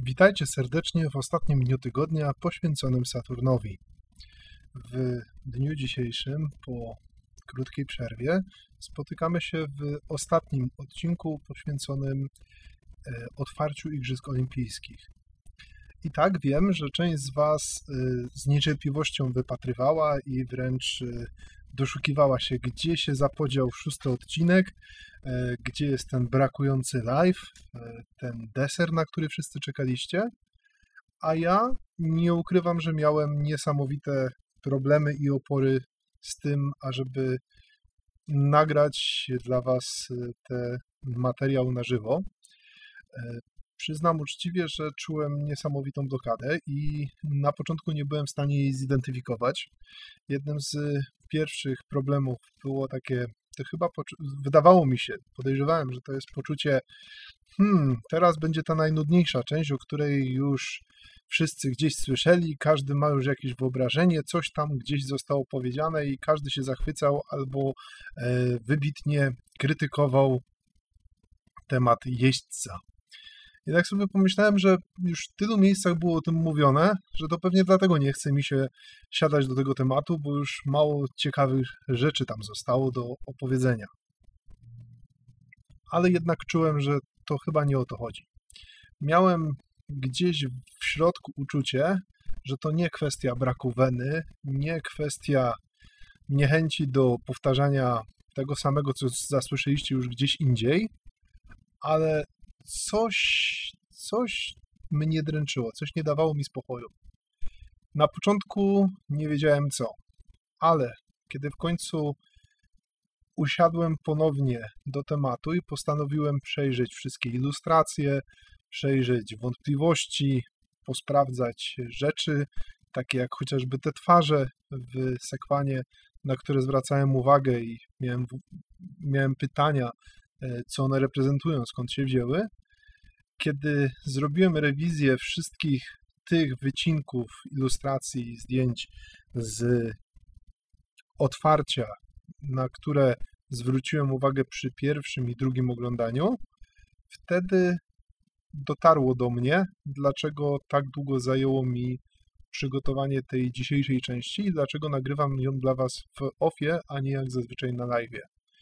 Witajcie serdecznie w ostatnim dniu tygodnia poświęconym Saturnowi. W dniu dzisiejszym, po krótkiej przerwie, spotykamy się w ostatnim odcinku poświęconym otwarciu Igrzysk Olimpijskich. I tak wiem, że część z Was z niecierpliwością wypatrywała i wręcz doszukiwała się, gdzie się zapodział 6. odcinek, gdzie jest ten brakujący live, ten deser, na który wszyscy czekaliście. A ja nie ukrywam, że miałem niesamowite problemy i opory z tym, ażeby nagrać dla Was ten materiał na żywo. Przyznam uczciwie, że czułem niesamowitą blokadę i na początku nie byłem w stanie jej zidentyfikować. Jednym z pierwszych problemów było takie, to chyba wydawało mi się, podejrzewałem, że to jest poczucie, teraz będzie ta najnudniejsza część, o której już wszyscy gdzieś słyszeli, każdy ma już jakieś wyobrażenie, coś tam gdzieś zostało powiedziane i każdy się zachwycał albo wybitnie krytykował temat jeźdźca. I tak sobie pomyślałem, że już w tylu miejscach było o tym mówione, że to pewnie dlatego nie chce mi się siadać do tego tematu, bo już mało ciekawych rzeczy tam zostało do opowiedzenia. Ale jednak czułem, że to chyba nie o to chodzi. Miałem gdzieś w środku uczucie, że to nie kwestia braku weny, nie kwestia niechęci do powtarzania tego samego, co zasłyszeliście już gdzieś indziej, ale coś mnie dręczyło, coś nie dawało mi spokoju. Na początku nie wiedziałem co, ale kiedy w końcu usiadłem ponownie do tematu i postanowiłem przejrzeć wszystkie ilustracje, przejrzeć wątpliwości, posprawdzać rzeczy, takie jak chociażby te twarze w sekwanie, na które zwracałem uwagę i miałem pytania, co one reprezentują, skąd się wzięły. Kiedy zrobiłem rewizję wszystkich tych wycinków, ilustracji, zdjęć z otwarcia, na które zwróciłem uwagę przy pierwszym i drugim oglądaniu, wtedy dotarło do mnie, dlaczego tak długo zajęło mi przygotowanie tej dzisiejszej części i dlaczego nagrywam ją dla Was w offie, a nie jak zazwyczaj na live'ie.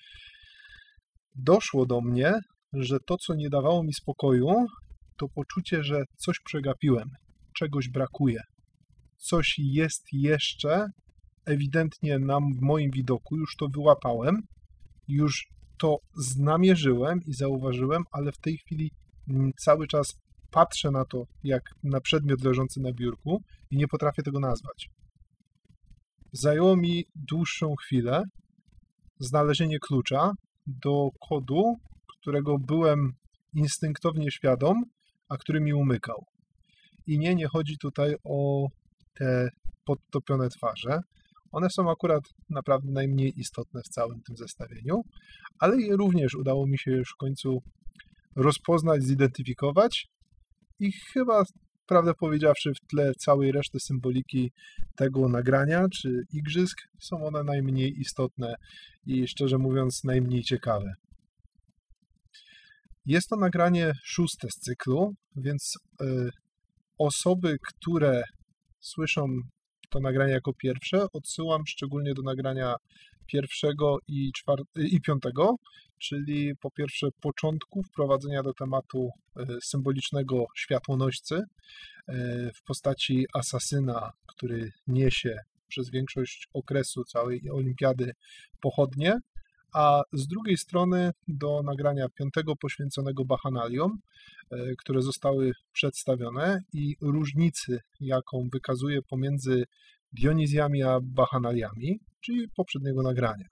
Doszło do mnie, że to, co nie dawało mi spokoju, to poczucie, że coś przegapiłem, czegoś brakuje. Coś jest jeszcze ewidentnie w moim widoku, już to wyłapałem, już to znamierzyłem i zauważyłem, ale w tej chwili cały czas patrzę na to, jak na przedmiot leżący na biurku i nie potrafię tego nazwać. Zajęło mi dłuższą chwilę znalezienie klucza do kodu, którego byłem instynktownie świadom, a który mi umykał. I nie chodzi tutaj o te podtopione twarze. One są akurat naprawdę najmniej istotne w całym tym zestawieniu, ale je również udało mi się już w końcu rozpoznać, zidentyfikować i chyba, prawdę powiedziawszy, w tle całej reszty symboliki tego nagrania czy igrzysk są one najmniej istotne i szczerze mówiąc najmniej ciekawe. Jest to nagranie 6. z cyklu, więc osoby, które słyszą to nagranie jako pierwsze, odsyłam szczególnie do nagrania 1. i 5, czyli po pierwsze początku wprowadzenia do tematu symbolicznego światłonoścy w postaci asasyna, który niesie przez większość okresu całej olimpiady pochodnie, a z drugiej strony do nagrania 5. poświęconego bachanaliom, które zostały przedstawione i różnicy, jaką wykazuje pomiędzy Dionizjami a bachanaliami, czyli poprzedniego nagrania.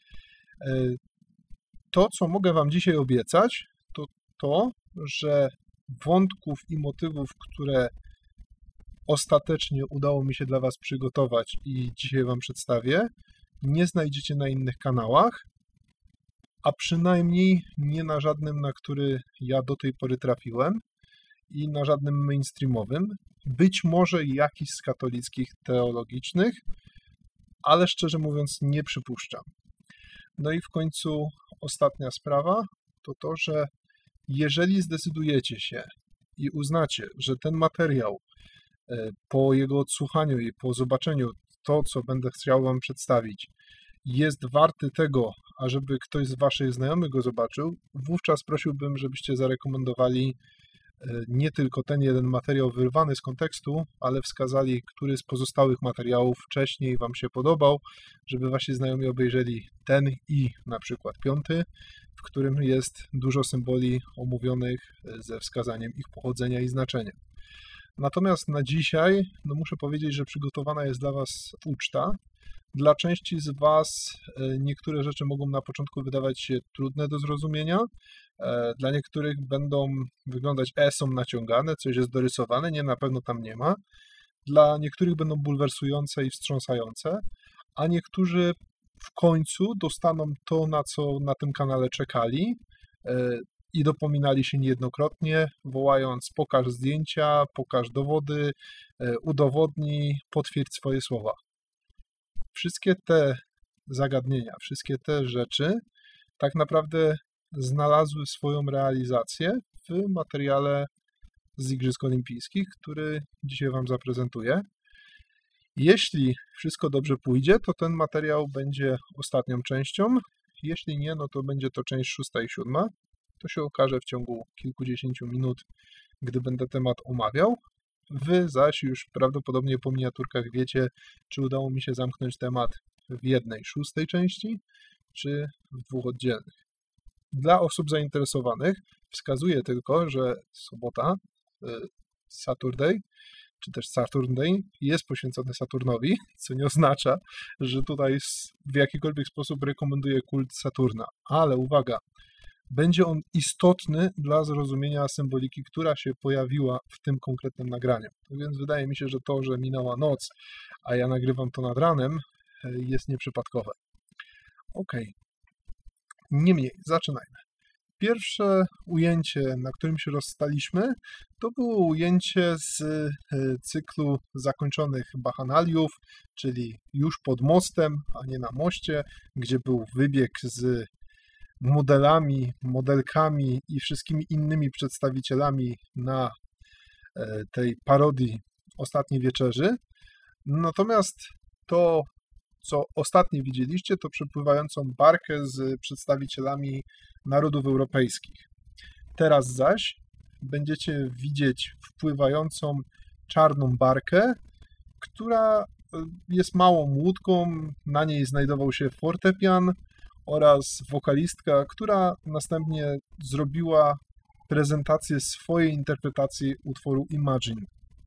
To, co mogę Wam dzisiaj obiecać, to to, że wątków i motywów, które ostatecznie udało mi się dla Was przygotować i dzisiaj Wam przedstawię, nie znajdziecie na innych kanałach, a przynajmniej nie na żadnym, na który ja do tej pory trafiłem i na żadnym mainstreamowym. Być może jakiś z katolickich teologicznych, ale szczerze mówiąc nie przypuszczam. No i w końcu ostatnia sprawa to to, że jeżeli zdecydujecie się i uznacie, że ten materiał po jego odsłuchaniu i po zobaczeniu to, co będę chciał Wam przedstawić, jest warty tego, ażeby ktoś z Waszych znajomych go zobaczył, wówczas prosiłbym, żebyście zarekomendowali nie tylko ten jeden materiał wyrwany z kontekstu, ale wskazali, który z pozostałych materiałów wcześniej Wam się podobał, żeby Wasi znajomi obejrzeli ten i na przykład 5, w którym jest dużo symboli omówionych ze wskazaniem ich pochodzenia i znaczenia. Natomiast na dzisiaj muszę powiedzieć, że przygotowana jest dla Was uczta. Dla części z Was niektóre rzeczy mogą na początku wydawać się trudne do zrozumienia. Dla niektórych będą wyglądać są naciągane, coś jest dorysowane, nie, na pewno tam nie ma. Dla niektórych będą bulwersujące i wstrząsające, a niektórzy w końcu dostaną to, na co na tym kanale czekali i dopominali się niejednokrotnie, wołając: pokaż zdjęcia, pokaż dowody, udowodnij, potwierdź swoje słowa. Wszystkie te zagadnienia, wszystkie te rzeczy tak naprawdę znalazły swoją realizację w materiale z Igrzysk Olimpijskich, który dzisiaj Wam zaprezentuję. Jeśli wszystko dobrze pójdzie, to ten materiał będzie ostatnią częścią. Jeśli nie, no to będzie to część 6. i 7. To się okaże w ciągu kilkudziesięciu minut, gdy będę temat omawiał. Wy zaś już prawdopodobnie po miniaturkach wiecie, czy udało mi się zamknąć temat w jednej 6. części, czy w 2 oddzielnych. Dla osób zainteresowanych wskazuję tylko, że sobota, Saturday, czy też Saturday jest poświęcony Saturnowi, co nie oznacza, że tutaj w jakikolwiek sposób rekomenduję kult Saturna. Ale uwaga, będzie on istotny dla zrozumienia symboliki, która się pojawiła w tym konkretnym nagraniu. Więc wydaje mi się, że to, że minęła noc, a ja nagrywam to nad ranem, jest nieprzypadkowe. Ok. Niemniej, zaczynajmy. Pierwsze ujęcie, na którym się rozstaliśmy, to było ujęcie z cyklu zakończonych bacchanaliów, czyli już pod mostem, a nie na moście, gdzie był wybieg z modelami, modelkami i wszystkimi innymi przedstawicielami na tej parodii Ostatniej Wieczerzy. Natomiast to, co ostatnio widzieliście, to przepływającą barkę z przedstawicielami narodów europejskich. Teraz zaś będziecie widzieć wpływającą czarną barkę, która jest małą łódką, na niej znajdował się fortepian oraz wokalistka, która następnie zrobiła prezentację swojej interpretacji utworu Imagine.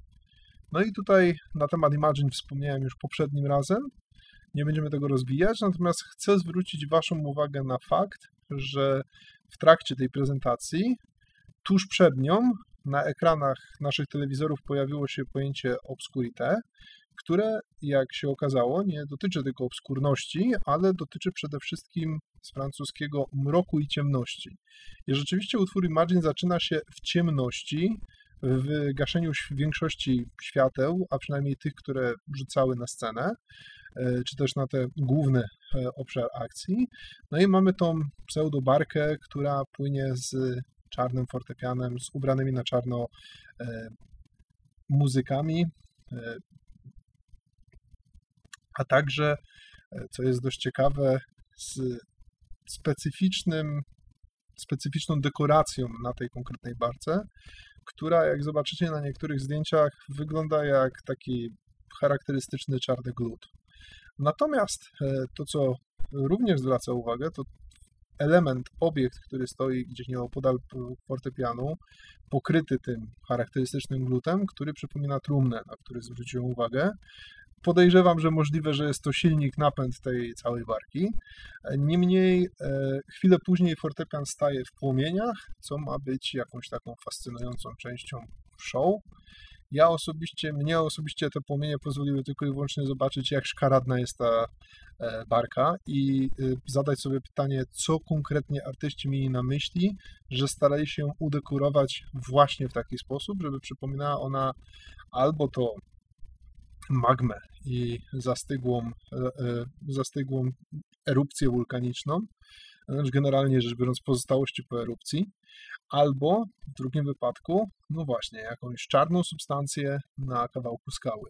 No i tutaj na temat Imagine wspomniałem już poprzednim razem. Nie będziemy tego rozwijać, natomiast chcę zwrócić Waszą uwagę na fakt, że w trakcie tej prezentacji, tuż przed nią, na ekranach naszych telewizorów pojawiło się pojęcie obscurité, które, jak się okazało, nie dotyczy tylko obskurności, ale dotyczy przede wszystkim z francuskiego mroku i ciemności. I rzeczywiście utwór Imagine zaczyna się w ciemności, w gaszeniu większości świateł, a przynajmniej tych, które rzucały na scenę, czy też na ten główny obszar akcji. No i mamy tą pseudobarkę, która płynie z czarnym fortepianem, z ubranymi na czarno muzykami, a także, co jest dość ciekawe, z specyficzną dekoracją na tej konkretnej barce, która, jak zobaczycie na niektórych zdjęciach, wygląda jak taki charakterystyczny czarny glut. Natomiast to, co również zwraca uwagę, to element, obiekt, który stoi gdzieś nieopodal fortepianu, pokryty tym charakterystycznym glutem, który przypomina trumnę, na który zwróciłem uwagę. Podejrzewam, że możliwe, że jest to silnik, napęd tej całej barki. Niemniej chwilę później fortepian staje w płomieniach, co ma być jakąś taką fascynującą częścią show. Mnie osobiście te płomienie pozwoliły tylko i wyłącznie zobaczyć, jak szkaradna jest ta barka i zadać sobie pytanie, co konkretnie artyści mieli na myśli, że starali się udekorować właśnie w taki sposób, żeby przypominała ona albo to magmę i zastygłą erupcję wulkaniczną, znaczy generalnie rzecz biorąc pozostałości po erupcji, albo w drugim wypadku, no właśnie, jakąś czarną substancję na kawałku skały.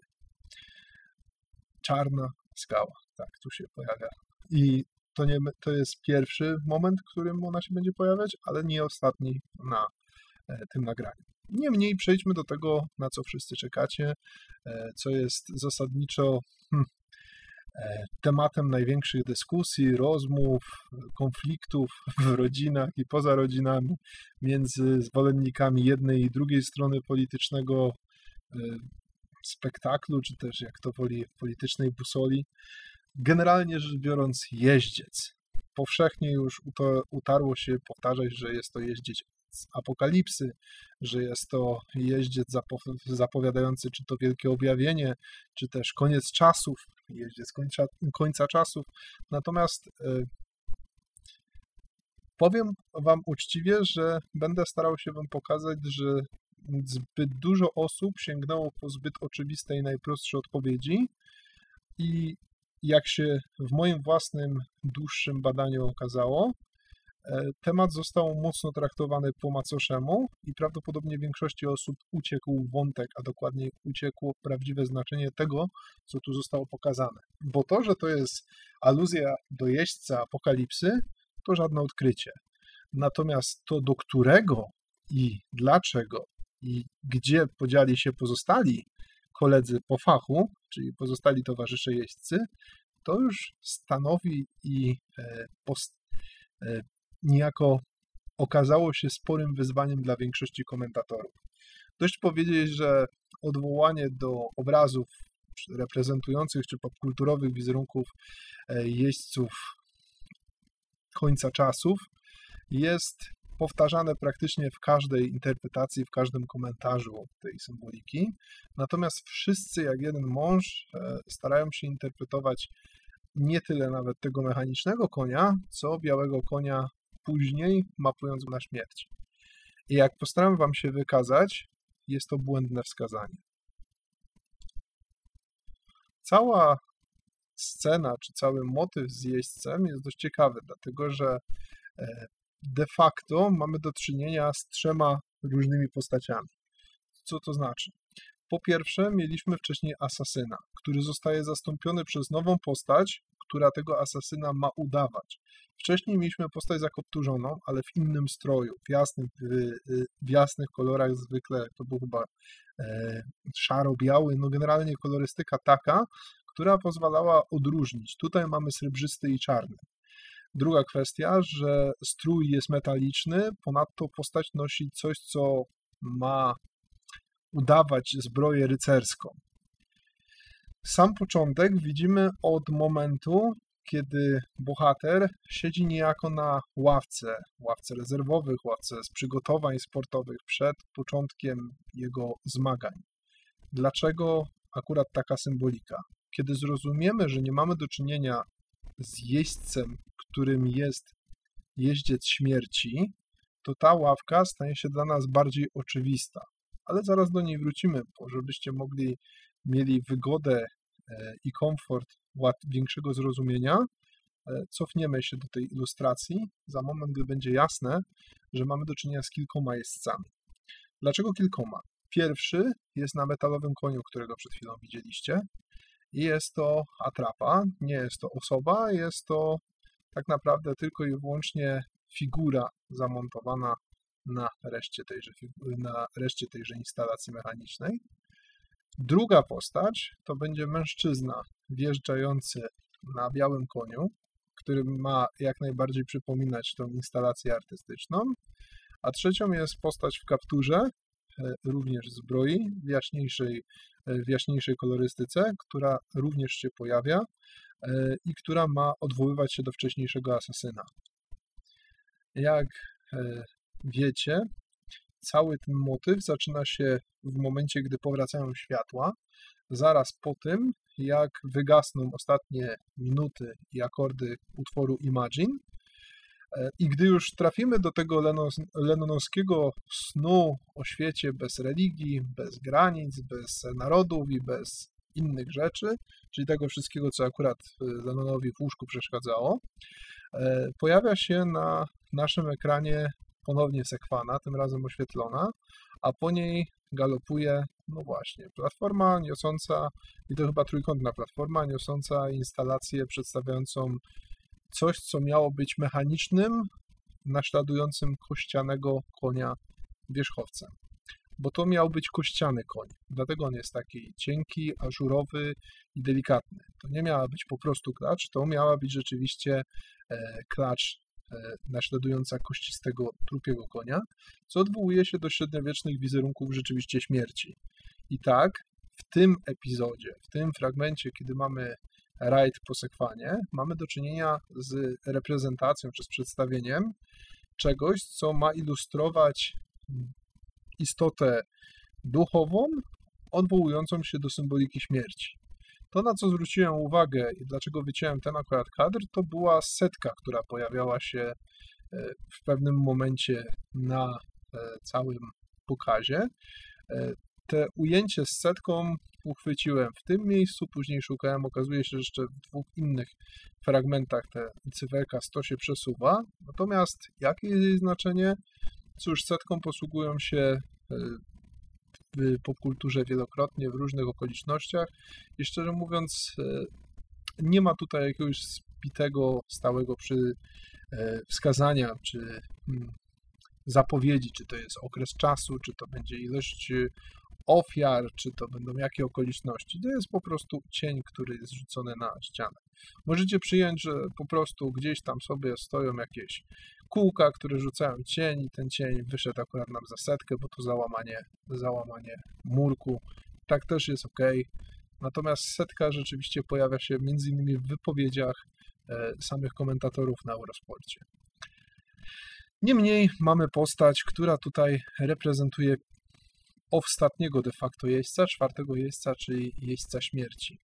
Czarna skała, tak, tu się pojawia. I to jest pierwszy moment, w którym ona się będzie pojawiać, ale nie ostatni na tym nagraniu. Niemniej przejdźmy do tego, na co wszyscy czekacie, co jest zasadniczo tematem największych dyskusji, rozmów, konfliktów w rodzinach i poza rodzinami między zwolennikami jednej i drugiej strony politycznego spektaklu, czy też jak to woli politycznej busoli. Generalnie rzecz biorąc, jeździec. Powszechnie już utarło się powtarzać, że jest to jeździec apokalipsy, że jest to jeździec zapowiadający czy to wielkie objawienie, czy też koniec czasów, jeździec końca czasów. Natomiast powiem wam uczciwie, że będę starał się wam pokazać, że zbyt dużo osób sięgnęło po zbyt oczywiste i najprostsze odpowiedzi i jak się w moim własnym dłuższym badaniu okazało, temat został mocno traktowany po macoszemu i prawdopodobnie większości osób uciekł wątek, a dokładniej uciekło prawdziwe znaczenie tego, co tu zostało pokazane. Bo to, że to jest aluzja do jeźdźca apokalipsy, to żadne odkrycie. Natomiast to, do którego i dlaczego i gdzie podzieli się pozostali koledzy po fachu, czyli pozostali towarzysze jeźdźcy, to już stanowi i niejako okazało się sporym wyzwaniem dla większości komentatorów. Dość powiedzieć, że odwołanie do obrazów reprezentujących czy popkulturowych wizerunków jeźdźców końca czasów jest powtarzane praktycznie w każdej interpretacji, w każdym komentarzu tej symboliki. Natomiast wszyscy jak jeden mąż starają się interpretować nie tyle nawet tego mechanicznego konia, co białego konia później mapując na śmierć. I jak postaram wam się wykazać, jest to błędne wskazanie. Cała scena, czy cały motyw z jeźdźcem jest dość ciekawy, dlatego że de facto mamy do czynienia z trzema różnymi postaciami. Co to znaczy? Po pierwsze, mieliśmy wcześniej asasyna, który zostaje zastąpiony przez nową postać, która tego asasyna ma udawać. Wcześniej mieliśmy postać zakopturzoną, ale w innym stroju, w jasnych kolorach zwykle, to był chyba szaro-biały, no generalnie kolorystyka taka, która pozwalała odróżnić. Tutaj mamy srebrzysty i czarny. Druga kwestia, że strój jest metaliczny, ponadto postać nosi coś, co ma udawać zbroję rycerską. Sam początek widzimy od momentu, kiedy bohater siedzi niejako na ławce rezerwowych, ławce z przygotowań sportowych przed początkiem jego zmagań. Dlaczego akurat taka symbolika? Kiedy zrozumiemy, że nie mamy do czynienia z jeźdźcem, którym jest jeździec śmierci, to ta ławka stanie się dla nas bardziej oczywista. Ale zaraz do niej wrócimy, bo żebyście mieli wygodę i komfort większego zrozumienia, cofniemy się do tej ilustracji za moment, gdy będzie jasne, że mamy do czynienia z kilkoma jeźdźcami. Dlaczego kilkoma? Pierwszy jest na metalowym koniu, którego przed chwilą widzieliście. I jest to atrapa, nie jest to osoba, jest to tak naprawdę tylko i wyłącznie figura zamontowana na reszcie tejże instalacji mechanicznej. Druga postać to będzie mężczyzna wjeżdżający na białym koniu, który ma jak najbardziej przypominać tą instalację artystyczną, a trzecią jest postać w kapturze, również zbroi, w jaśniejszej kolorystyce, która również się pojawia i która ma odwoływać się do wcześniejszego asasyna. Jak wiecie, cały ten motyw zaczyna się w momencie, gdy powracają światła, zaraz po tym, jak wygasną ostatnie minuty i akordy utworu Imagine. I gdy już trafimy do tego lennonowskiego snu o świecie bez religii, bez granic, bez narodów i bez innych rzeczy, czyli tego wszystkiego, co akurat Lennonowi w łóżku przeszkadzało, pojawia się na naszym ekranie ponownie sekwana, tym razem oświetlona, a po niej galopuje, no właśnie, platforma niosąca, i to chyba trójkątna platforma, niosąca instalację przedstawiającą coś, co miało być mechanicznym, naśladującym kościanego konia wierzchowcem. Bo to miał być kościany koń, dlatego on jest taki cienki, ażurowy i delikatny. To nie miała być po prostu klacz, to miała być rzeczywiście klacz naśladująca kościstego, trupiego konia, co odwołuje się do średniowiecznych wizerunków rzeczywiście śmierci. I tak w tym epizodzie, w tym fragmencie, kiedy mamy rajd po sekwanie, mamy do czynienia z reprezentacją czy z przedstawieniem czegoś, co ma ilustrować istotę duchową, odwołującą się do symboliki śmierci. To, na co zwróciłem uwagę i dlaczego wyciąłem ten akurat kadr, to była setka, która pojawiała się w pewnym momencie na całym pokazie. Te ujęcie z setką uchwyciłem w tym miejscu, później szukałem, okazuje się, że jeszcze w dwóch innych fragmentach ta cyferka 100 się przesuwa. Natomiast jakie jest jej znaczenie? Cóż, setką posługują się w popkulturze wielokrotnie, w różnych okolicznościach i szczerze mówiąc nie ma tutaj jakiegoś spitego, stałego wskazania, czy zapowiedzi, czy to jest okres czasu, czy to będzie ilość ofiar, czy to będą jakie okoliczności. To jest po prostu cień, który jest rzucony na ścianę. Możecie przyjąć, że po prostu gdzieś tam sobie stoją jakieś kółka, które rzucają cień i ten cień wyszedł akurat nam za setkę, bo to załamanie murku. Tak też jest ok. Natomiast setka rzeczywiście pojawia się m.in. w wypowiedziach samych komentatorów na Eurosporcie. Niemniej mamy postać, która tutaj reprezentuje ostatniego de facto jeźdźca, czwartego jeźdźca, czyli jeźdźca śmierci.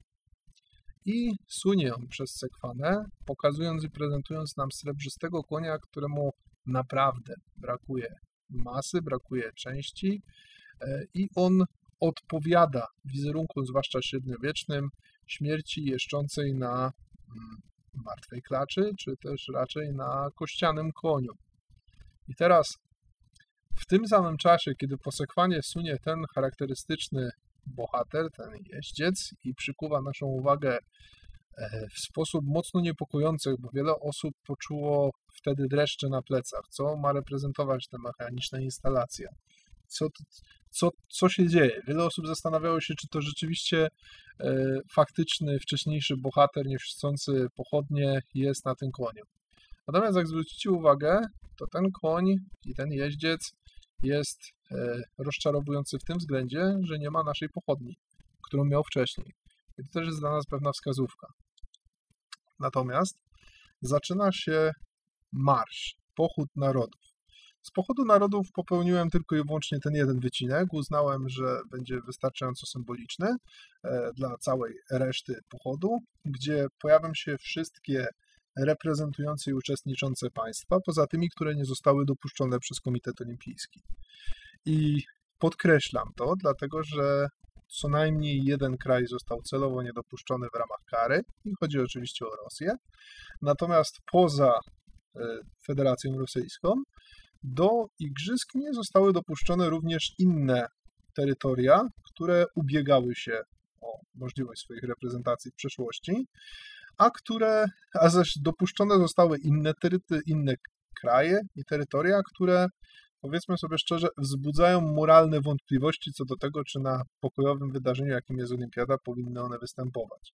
I sunie on przez sekwanę, pokazując i prezentując nam srebrzystego konia, któremu naprawdę brakuje masy, brakuje części i on odpowiada wizerunkom, zwłaszcza średniowiecznym, śmierci jeszczącej na martwej klaczy, czy też raczej na kościanym koniu. I teraz w tym samym czasie, kiedy po sekwanie sunie ten charakterystyczny bohater, ten jeździec i przykuwa naszą uwagę w sposób mocno niepokojący, bo wiele osób poczuło wtedy dreszcze na plecach. Co ma reprezentować ta mechaniczna instalacja? Co się dzieje? Wiele osób zastanawiało się, czy to rzeczywiście faktyczny, wcześniejszy bohater niosący pochodnie jest na tym koniu. Natomiast jak zwrócicie uwagę, to ten koń i ten jeździec jest rozczarowujący w tym względzie, że nie ma naszej pochodni, którą miał wcześniej. I to też jest dla nas pewna wskazówka. Natomiast zaczyna się marsz, pochód narodów. Z pochodu narodów popełniłem tylko i wyłącznie ten jeden wycinek. Uznałem, że będzie wystarczająco symboliczny dla całej reszty pochodu, gdzie pojawią się wszystkie reprezentujące i uczestniczące państwa, poza tymi, które nie zostały dopuszczone przez Komitet Olimpijski. I podkreślam to, dlatego że co najmniej jeden kraj został celowo niedopuszczony w ramach kary i chodzi oczywiście o Rosję. Natomiast poza Federacją Rosyjską do igrzysk nie zostały dopuszczone również inne terytoria, które ubiegały się o możliwość swoich reprezentacji w przeszłości, a zaś dopuszczone zostały inne kraje i terytoria, które, powiedzmy sobie szczerze, wzbudzają moralne wątpliwości co do tego, czy na pokojowym wydarzeniu, jakim jest Olimpiada, powinny one występować.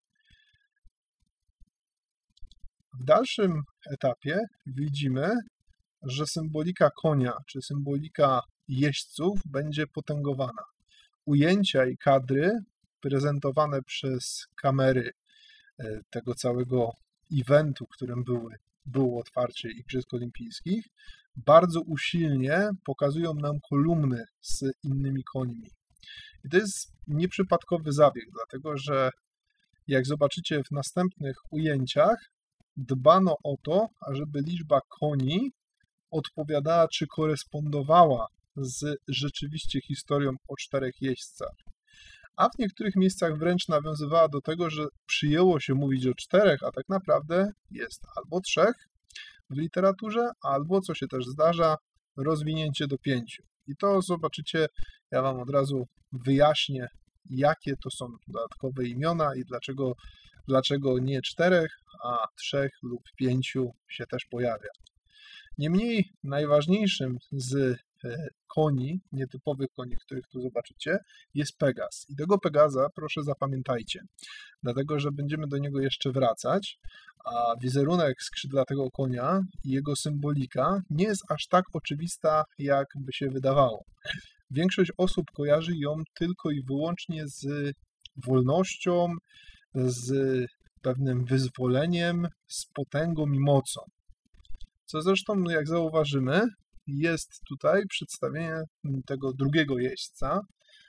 W dalszym etapie widzimy, że symbolika konia, czy symbolika jeźdźców będzie potęgowana. Ujęcia i kadry prezentowane przez kamery tego całego eventu, którym było otwarcie Igrzysk Olimpijskich, bardzo usilnie pokazują nam kolumny z innymi końmi. I to jest nieprzypadkowy zabieg, dlatego że jak zobaczycie w następnych ujęciach, dbano o to, ażeby liczba koni odpowiadała czy korespondowała z rzeczywiście historią o 4 jeźdźcach. A w niektórych miejscach wręcz nawiązywała do tego, że przyjęło się mówić o 4, a tak naprawdę jest albo 3, w literaturze, albo, co się też zdarza, rozwinięcie do 5. I to zobaczycie, ja Wam od razu wyjaśnię, jakie to są dodatkowe imiona i dlaczego nie 4, a 3 lub 5 się też pojawia. Niemniej najważniejszym z koni, nietypowych koni, których tu zobaczycie, jest Pegas. I tego Pegasa proszę zapamiętajcie, dlatego że będziemy do niego jeszcze wracać, a wizerunek skrzydlatego konia i jego symbolika nie jest aż tak oczywista, jak by się wydawało. Większość osób kojarzy ją tylko i wyłącznie z wolnością, z pewnym wyzwoleniem, z potęgą i mocą. Co zresztą, jak zauważymy, jest tutaj przedstawienie tego drugiego jeźdźca,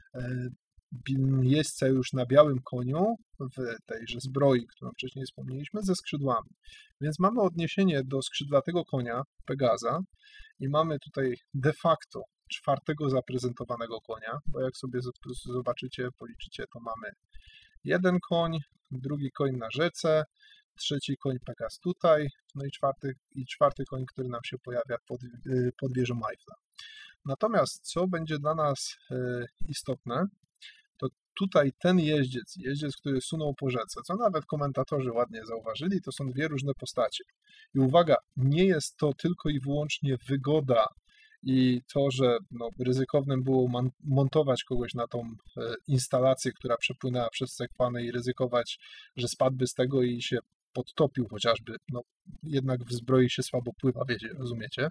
jeźdźca już na białym koniu, w tejże zbroi, którą wcześniej wspomnieliśmy, ze skrzydłami. Więc mamy odniesienie do skrzydlatego konia, Pegasa, i mamy tutaj de facto 4. zaprezentowanego konia, bo jak sobie zobaczycie, policzycie, to mamy jeden koń, drugi koń na rzece, 3. koń Pegas tutaj, no i czwarty koń, który nam się pojawia pod wieżą Eiffla. Natomiast co będzie dla nas istotne, to tutaj ten jeździec, który sunął po rzece, co nawet komentatorzy ładnie zauważyli, to są 2 różne postacie. I uwaga, nie jest to tylko i wyłącznie wygoda i to, że ryzykownym było montować kogoś na tą instalację, która przepłynęła przez Sekwanę i ryzykować, że spadłby z tego i się podtopił chociażby, jednak w zbroi się słabo pływa, wiecie, rozumiecie?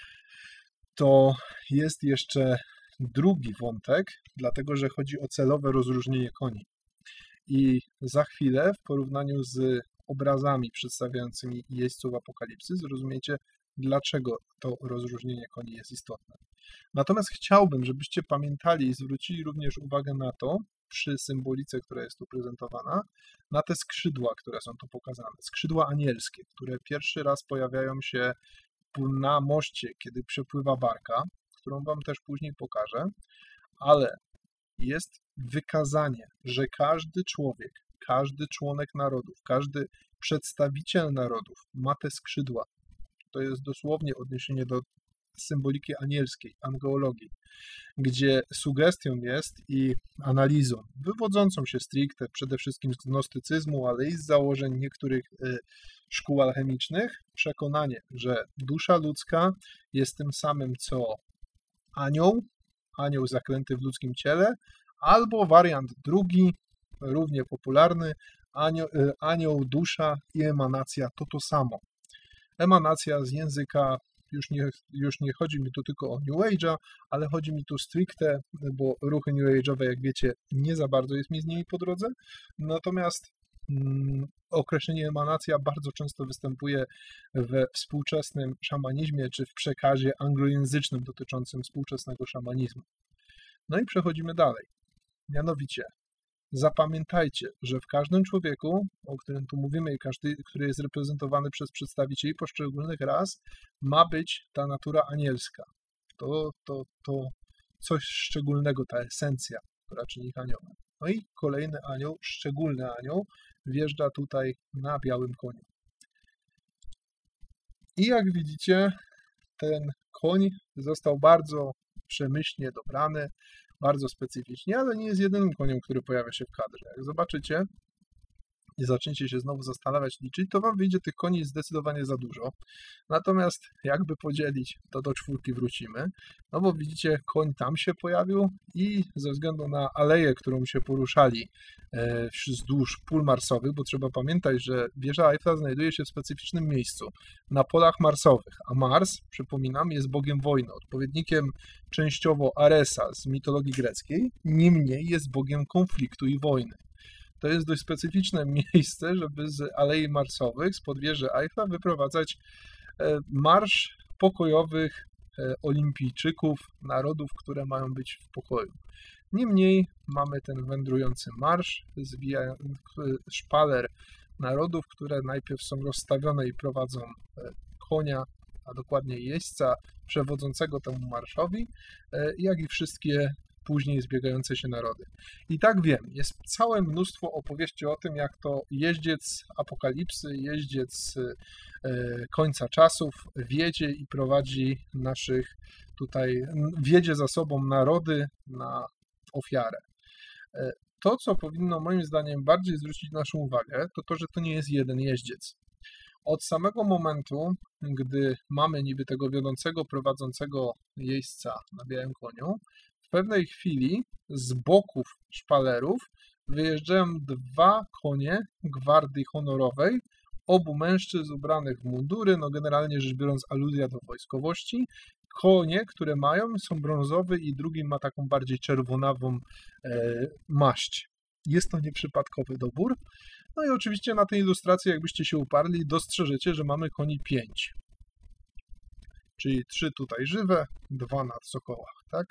To jest jeszcze drugi wątek, dlatego że chodzi o celowe rozróżnienie koni. I za chwilę w porównaniu z obrazami przedstawiającymi jeźdźców apokalipsy zrozumiecie, dlaczego to rozróżnienie koni jest istotne. Natomiast chciałbym, żebyście pamiętali i zwrócili również uwagę na to, przy symbolice, która jest tu prezentowana, na te skrzydła, które są tu pokazane. Skrzydła anielskie, które pierwszy raz pojawiają się na moście, kiedy przepływa barka, którą Wam też później pokażę, ale jest wykazanie, że każdy człowiek, każdy członek narodów, każdy przedstawiciel narodów ma te skrzydła. To jest dosłownie odniesienie do symboliki anielskiej, angeologii, gdzie sugestią jest i analizą, wywodzącą się stricte przede wszystkim z gnostycyzmu, ale i z założeń niektórych szkół alchemicznych, przekonanie, że dusza ludzka jest tym samym co anioł zaklęty w ludzkim ciele, albo wariant drugi, równie popularny, anioł, dusza i emanacja to samo. Emanacja z języka, już nie chodzi mi tu tylko o New Age'a, ale chodzi mi tu stricte, bo ruchy New Age'owe, jak wiecie, nie za bardzo jest mi z nimi po drodze, natomiast określenie emanacja bardzo często występuje we współczesnym szamanizmie, czy w przekazie anglojęzycznym dotyczącym współczesnego szamanizmu. No i przechodzimy dalej. Mianowicie, zapamiętajcie, że w każdym człowieku, o którym tu mówimy i każdy, który jest reprezentowany przez przedstawicieli poszczególnych ras, ma być ta natura anielska. To coś szczególnego, ta esencja, która czyni ich aniołem. No i kolejny anioł, szczególny anioł, wjeżdża tutaj na białym koniu. I jak widzicie, ten koń został bardzo przemyślnie dobrany, bardzo specyficznie, ale nie jest jedynym koniem, który pojawia się w kadrze. Jak zobaczycie i zaczniecie się znowu zastanawiać, liczyć, to Wam wyjdzie tych koni zdecydowanie za dużo. Natomiast jakby podzielić, to do 4 wrócimy. No bo widzicie, koń tam się pojawił i ze względu na aleję, którą się poruszali wzdłuż pól marsowych, bo trzeba pamiętać, że wieża Eiffla znajduje się w specyficznym miejscu, na polach marsowych, a Mars, przypominam, jest bogiem wojny, odpowiednikiem częściowo Aresa z mitologii greckiej, niemniej jest bogiem konfliktu i wojny. To jest dość specyficzne miejsce, żeby z alei marsowych, spod wieży Eiffla wyprowadzać marsz pokojowych olimpijczyków, narodów, które mają być w pokoju. Niemniej mamy ten wędrujący marsz, szpaler narodów, które najpierw są rozstawione i prowadzą konia, a dokładnie jeźdźca przewodzącego temu marszowi, jak i wszystkie później zbiegające się narody. I tak wiem, jest całe mnóstwo opowieści o tym, jak to jeździec apokalipsy, jeździec końca czasów wiedzie i prowadzi wiedzie za sobą narody na ofiarę. To, co powinno moim zdaniem bardziej zwrócić naszą uwagę, to to, że to nie jest jeden jeździec. Od samego momentu, gdy mamy niby tego wiodącego, prowadzącego jeźdźca na białym koniu, w pewnej chwili z boków szpalerów wyjeżdżają 2 konie gwardii honorowej, obu mężczyzn ubranych w mundury, generalnie rzecz biorąc aluzja do wojskowości. Konie, które mają, są brązowe i drugi ma taką bardziej czerwonawą maść. Jest to nieprzypadkowy dobór. No i oczywiście na tej ilustracji, jakbyście się uparli, dostrzeżecie, że mamy koni 5. Czyli 3 tutaj żywe, 2 na sokołach, tak?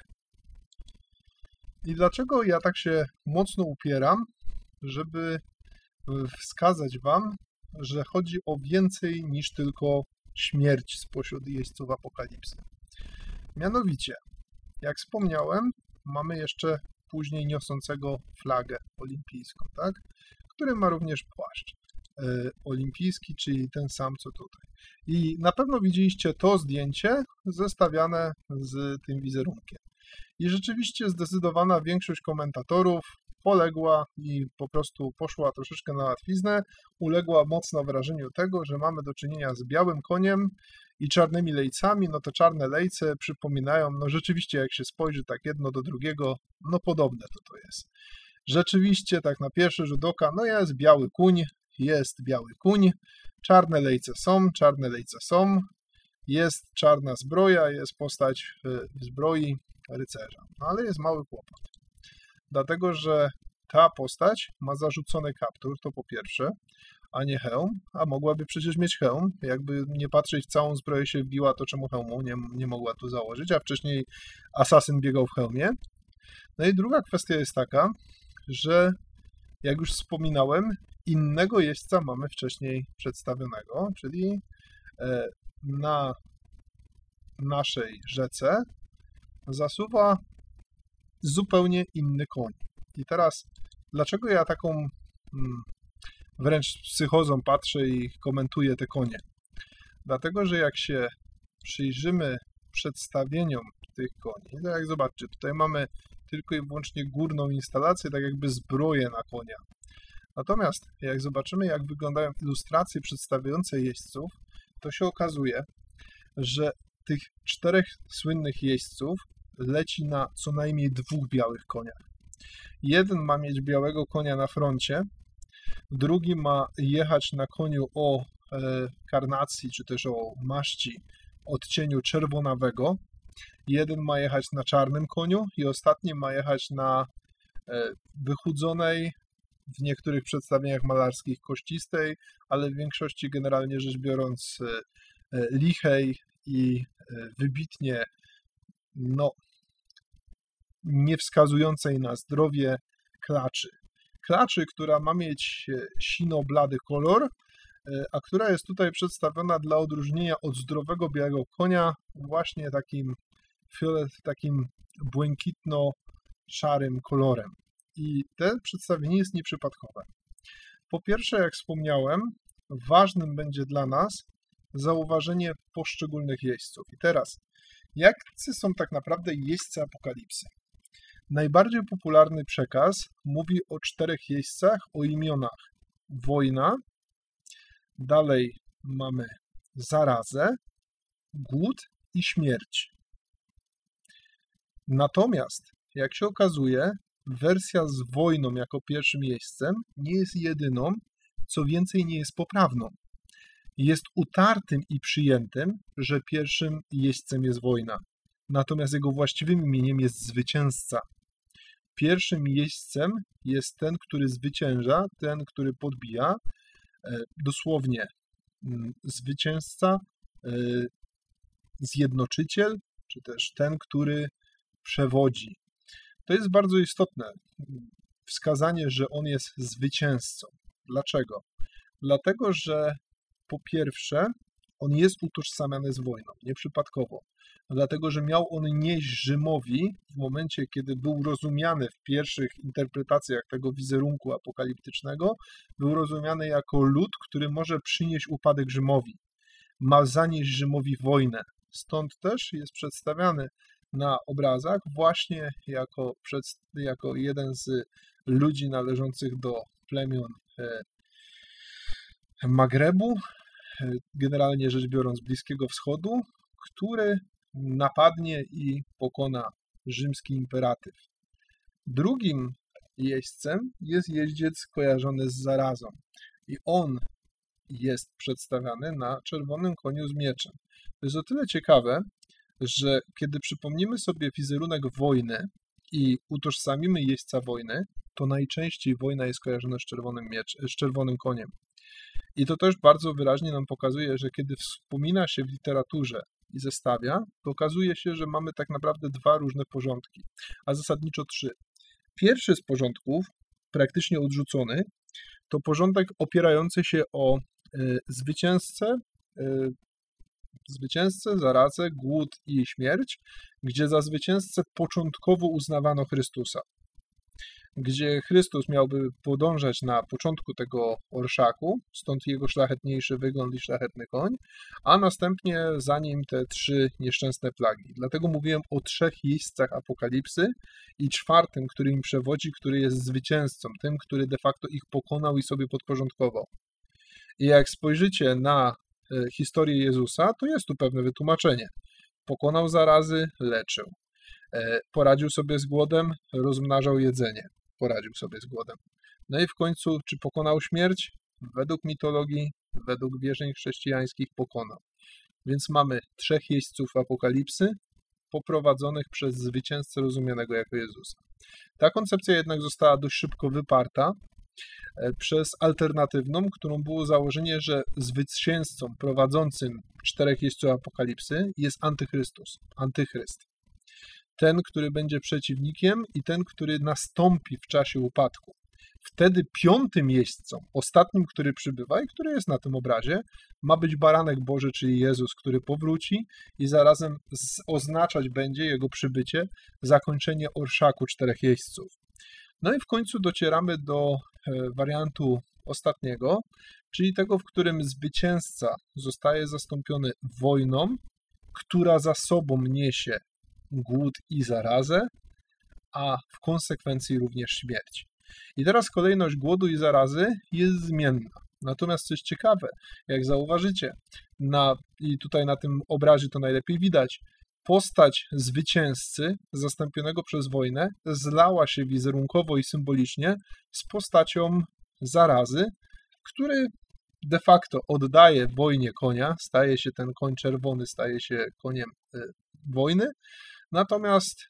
I dlaczego ja tak się mocno upieram, żeby wskazać wam, że chodzi o więcej niż tylko śmierć spośród jeźdźców apokalipsy. Mianowicie, jak wspomniałem, mamy jeszcze później niosącego flagę olimpijską, tak? Który ma również płaszcz olimpijski, czyli ten sam co tutaj. I na pewno widzieliście to zdjęcie zestawiane z tym wizerunkiem. I rzeczywiście zdecydowana większość komentatorów poległa i po prostu poszła troszeczkę na łatwiznę, uległa mocno wrażeniu tego, że mamy do czynienia z białym koniem i czarnymi lejcami. No te czarne lejce przypominają, rzeczywiście jak się spojrzy tak jedno do drugiego, podobne to jest. Rzeczywiście tak na pierwszy rzut oka, jest biały kuń, czarne lejce są, jest czarna zbroja, jest postać w zbroi rycerza. Ale jest mały kłopot. Dlatego, że ta postać ma zarzucony kaptur, to po pierwsze, a nie hełm, a mogłaby przecież mieć hełm. Jakby nie patrzeć, w całą zbroję się wbiła, to czemu hełmu nie mogła tu założyć, a wcześniej asasyn biegał w hełmie. No i druga kwestia jest taka, że jak już wspominałem, innego jeźdźca mamy wcześniej przedstawionego, czyli na naszej rzece zasuwa zupełnie inny koń. I teraz, dlaczego ja taką wręcz psychozą patrzę i komentuję te konie? Dlatego, że jak się przyjrzymy przedstawieniom tych koni, to jak zobaczcie, tutaj mamy tylko i wyłącznie górną instalację, tak jakby zbroję na konia. Natomiast jak zobaczymy, jak wyglądają ilustracje przedstawiające jeźdźców, to się okazuje, że tych 4 słynnych jeźdźców leci na co najmniej 2 białych koniach. Jeden ma mieć białego konia na froncie, drugi ma jechać na koniu o karnacji, czy też o maści odcieniu czerwonawego, jeden ma jechać na czarnym koniu i ostatni ma jechać na wychudzonej, w niektórych przedstawieniach malarskich kościstej, ale w większości generalnie rzecz biorąc lichej i wybitnie nie wskazującej na zdrowie klaczy. Klaczy, która ma mieć sino-blady kolor, a która jest tutaj przedstawiona dla odróżnienia od zdrowego białego konia właśnie takim błękitno-szarym kolorem. I to przedstawienie jest nieprzypadkowe. Po pierwsze, jak wspomniałem, ważnym będzie dla nas zauważenie poszczególnych jeźdźców. I teraz, jacy są tak naprawdę jeźdźcy apokalipsy? Najbardziej popularny przekaz mówi o 4 jeźdźcach o imionach wojna, dalej mamy zarazę, głód i śmierć. Natomiast, jak się okazuje, wersja z wojną jako pierwszym jeźdźcem nie jest jedyną, co więcej nie jest poprawną. Jest utartym i przyjętym, że pierwszym jeźdźcem jest wojna. Natomiast jego właściwym imieniem jest zwycięzca. Pierwszym jeźdźcem jest ten, który zwycięża, ten, który podbija. Dosłownie zwycięzca, zjednoczyciel, czy też ten, który przewodzi. To jest bardzo istotne wskazanie, że on jest zwycięzcą. Dlaczego? Dlatego, że po pierwsze On jest utożsamiany z wojną, nieprzypadkowo. Dlatego, że miał on nieść Rzymowi w momencie, kiedy był rozumiany w pierwszych interpretacjach tego wizerunku apokaliptycznego, był rozumiany jako lud, który może przynieść upadek Rzymowi. Ma zanieść Rzymowi wojnę. Stąd też jest przedstawiany na obrazach właśnie jako jeden z ludzi należących do plemion Magrebu, generalnie rzecz biorąc Bliskiego Wschodu, który napadnie i pokona rzymski imperatyw. Drugim jeźdźcem jest jeździec kojarzony z zarazą i on jest przedstawiany na czerwonym koniu z mieczem. To jest o tyle ciekawe, że kiedy przypomnimy sobie wizerunek wojny i utożsamimy jeźdźca wojny, to najczęściej wojna jest kojarzona z czerwonym koniem. I to też bardzo wyraźnie nam pokazuje, że kiedy wspomina się w literaturze i zestawia, to okazuje się, że mamy tak naprawdę dwa różne porządki, a zasadniczo trzy. Pierwszy z porządków, praktycznie odrzucony, to porządek opierający się o zwycięzcę, zarazę, głód i śmierć, gdzie za zwycięzcę początkowo uznawano Chrystusa. Gdzie Chrystus miałby podążać na początku tego orszaku, stąd jego szlachetniejszy wygląd i szlachetny koń, a następnie za nim te trzy nieszczęsne plagi. Dlatego mówiłem o trzech jeźdźcach apokalipsy i czwartym, który im przewodzi, który jest zwycięzcą, tym, który de facto ich pokonał i sobie podporządkował. I jak spojrzycie na historię Jezusa, to jest tu pewne wytłumaczenie. Pokonał zarazy, leczył. Poradził sobie z głodem, rozmnażał jedzenie. Poradził sobie z głodem. No i w końcu, czy pokonał śmierć? Według mitologii, według wierzeń chrześcijańskich pokonał. Więc mamy trzech jeźdźców apokalipsy poprowadzonych przez zwycięzcę rozumianego jako Jezusa. Ta koncepcja jednak została dość szybko wyparta przez alternatywną, którą było założenie, że zwycięzcą prowadzącym czterech jeźdźców apokalipsy jest antychryst. Ten, który będzie przeciwnikiem i ten, który nastąpi w czasie upadku. Wtedy piątym jeźdźcą, ostatnim, który przybywa i który jest na tym obrazie, ma być baranek Boży, czyli Jezus, który powróci i zarazem oznaczać będzie jego przybycie, zakończenie orszaku czterech jeźdźców. No i w końcu docieramy do wariantu ostatniego, czyli tego, w którym zwycięzca zostaje zastąpiony wojną, która za sobą niesie głód i zarazę, a w konsekwencji również śmierć. I teraz kolejność głodu i zarazy jest zmienna. Natomiast coś ciekawe, jak zauważycie, i tutaj na tym obrazie to najlepiej widać, postać zwycięzcy zastąpionego przez wojnę zlała się wizerunkowo i symbolicznie z postacią zarazy, który de facto oddaje wojnie konia, staje się ten koń czerwony, staje się koniem wojny, natomiast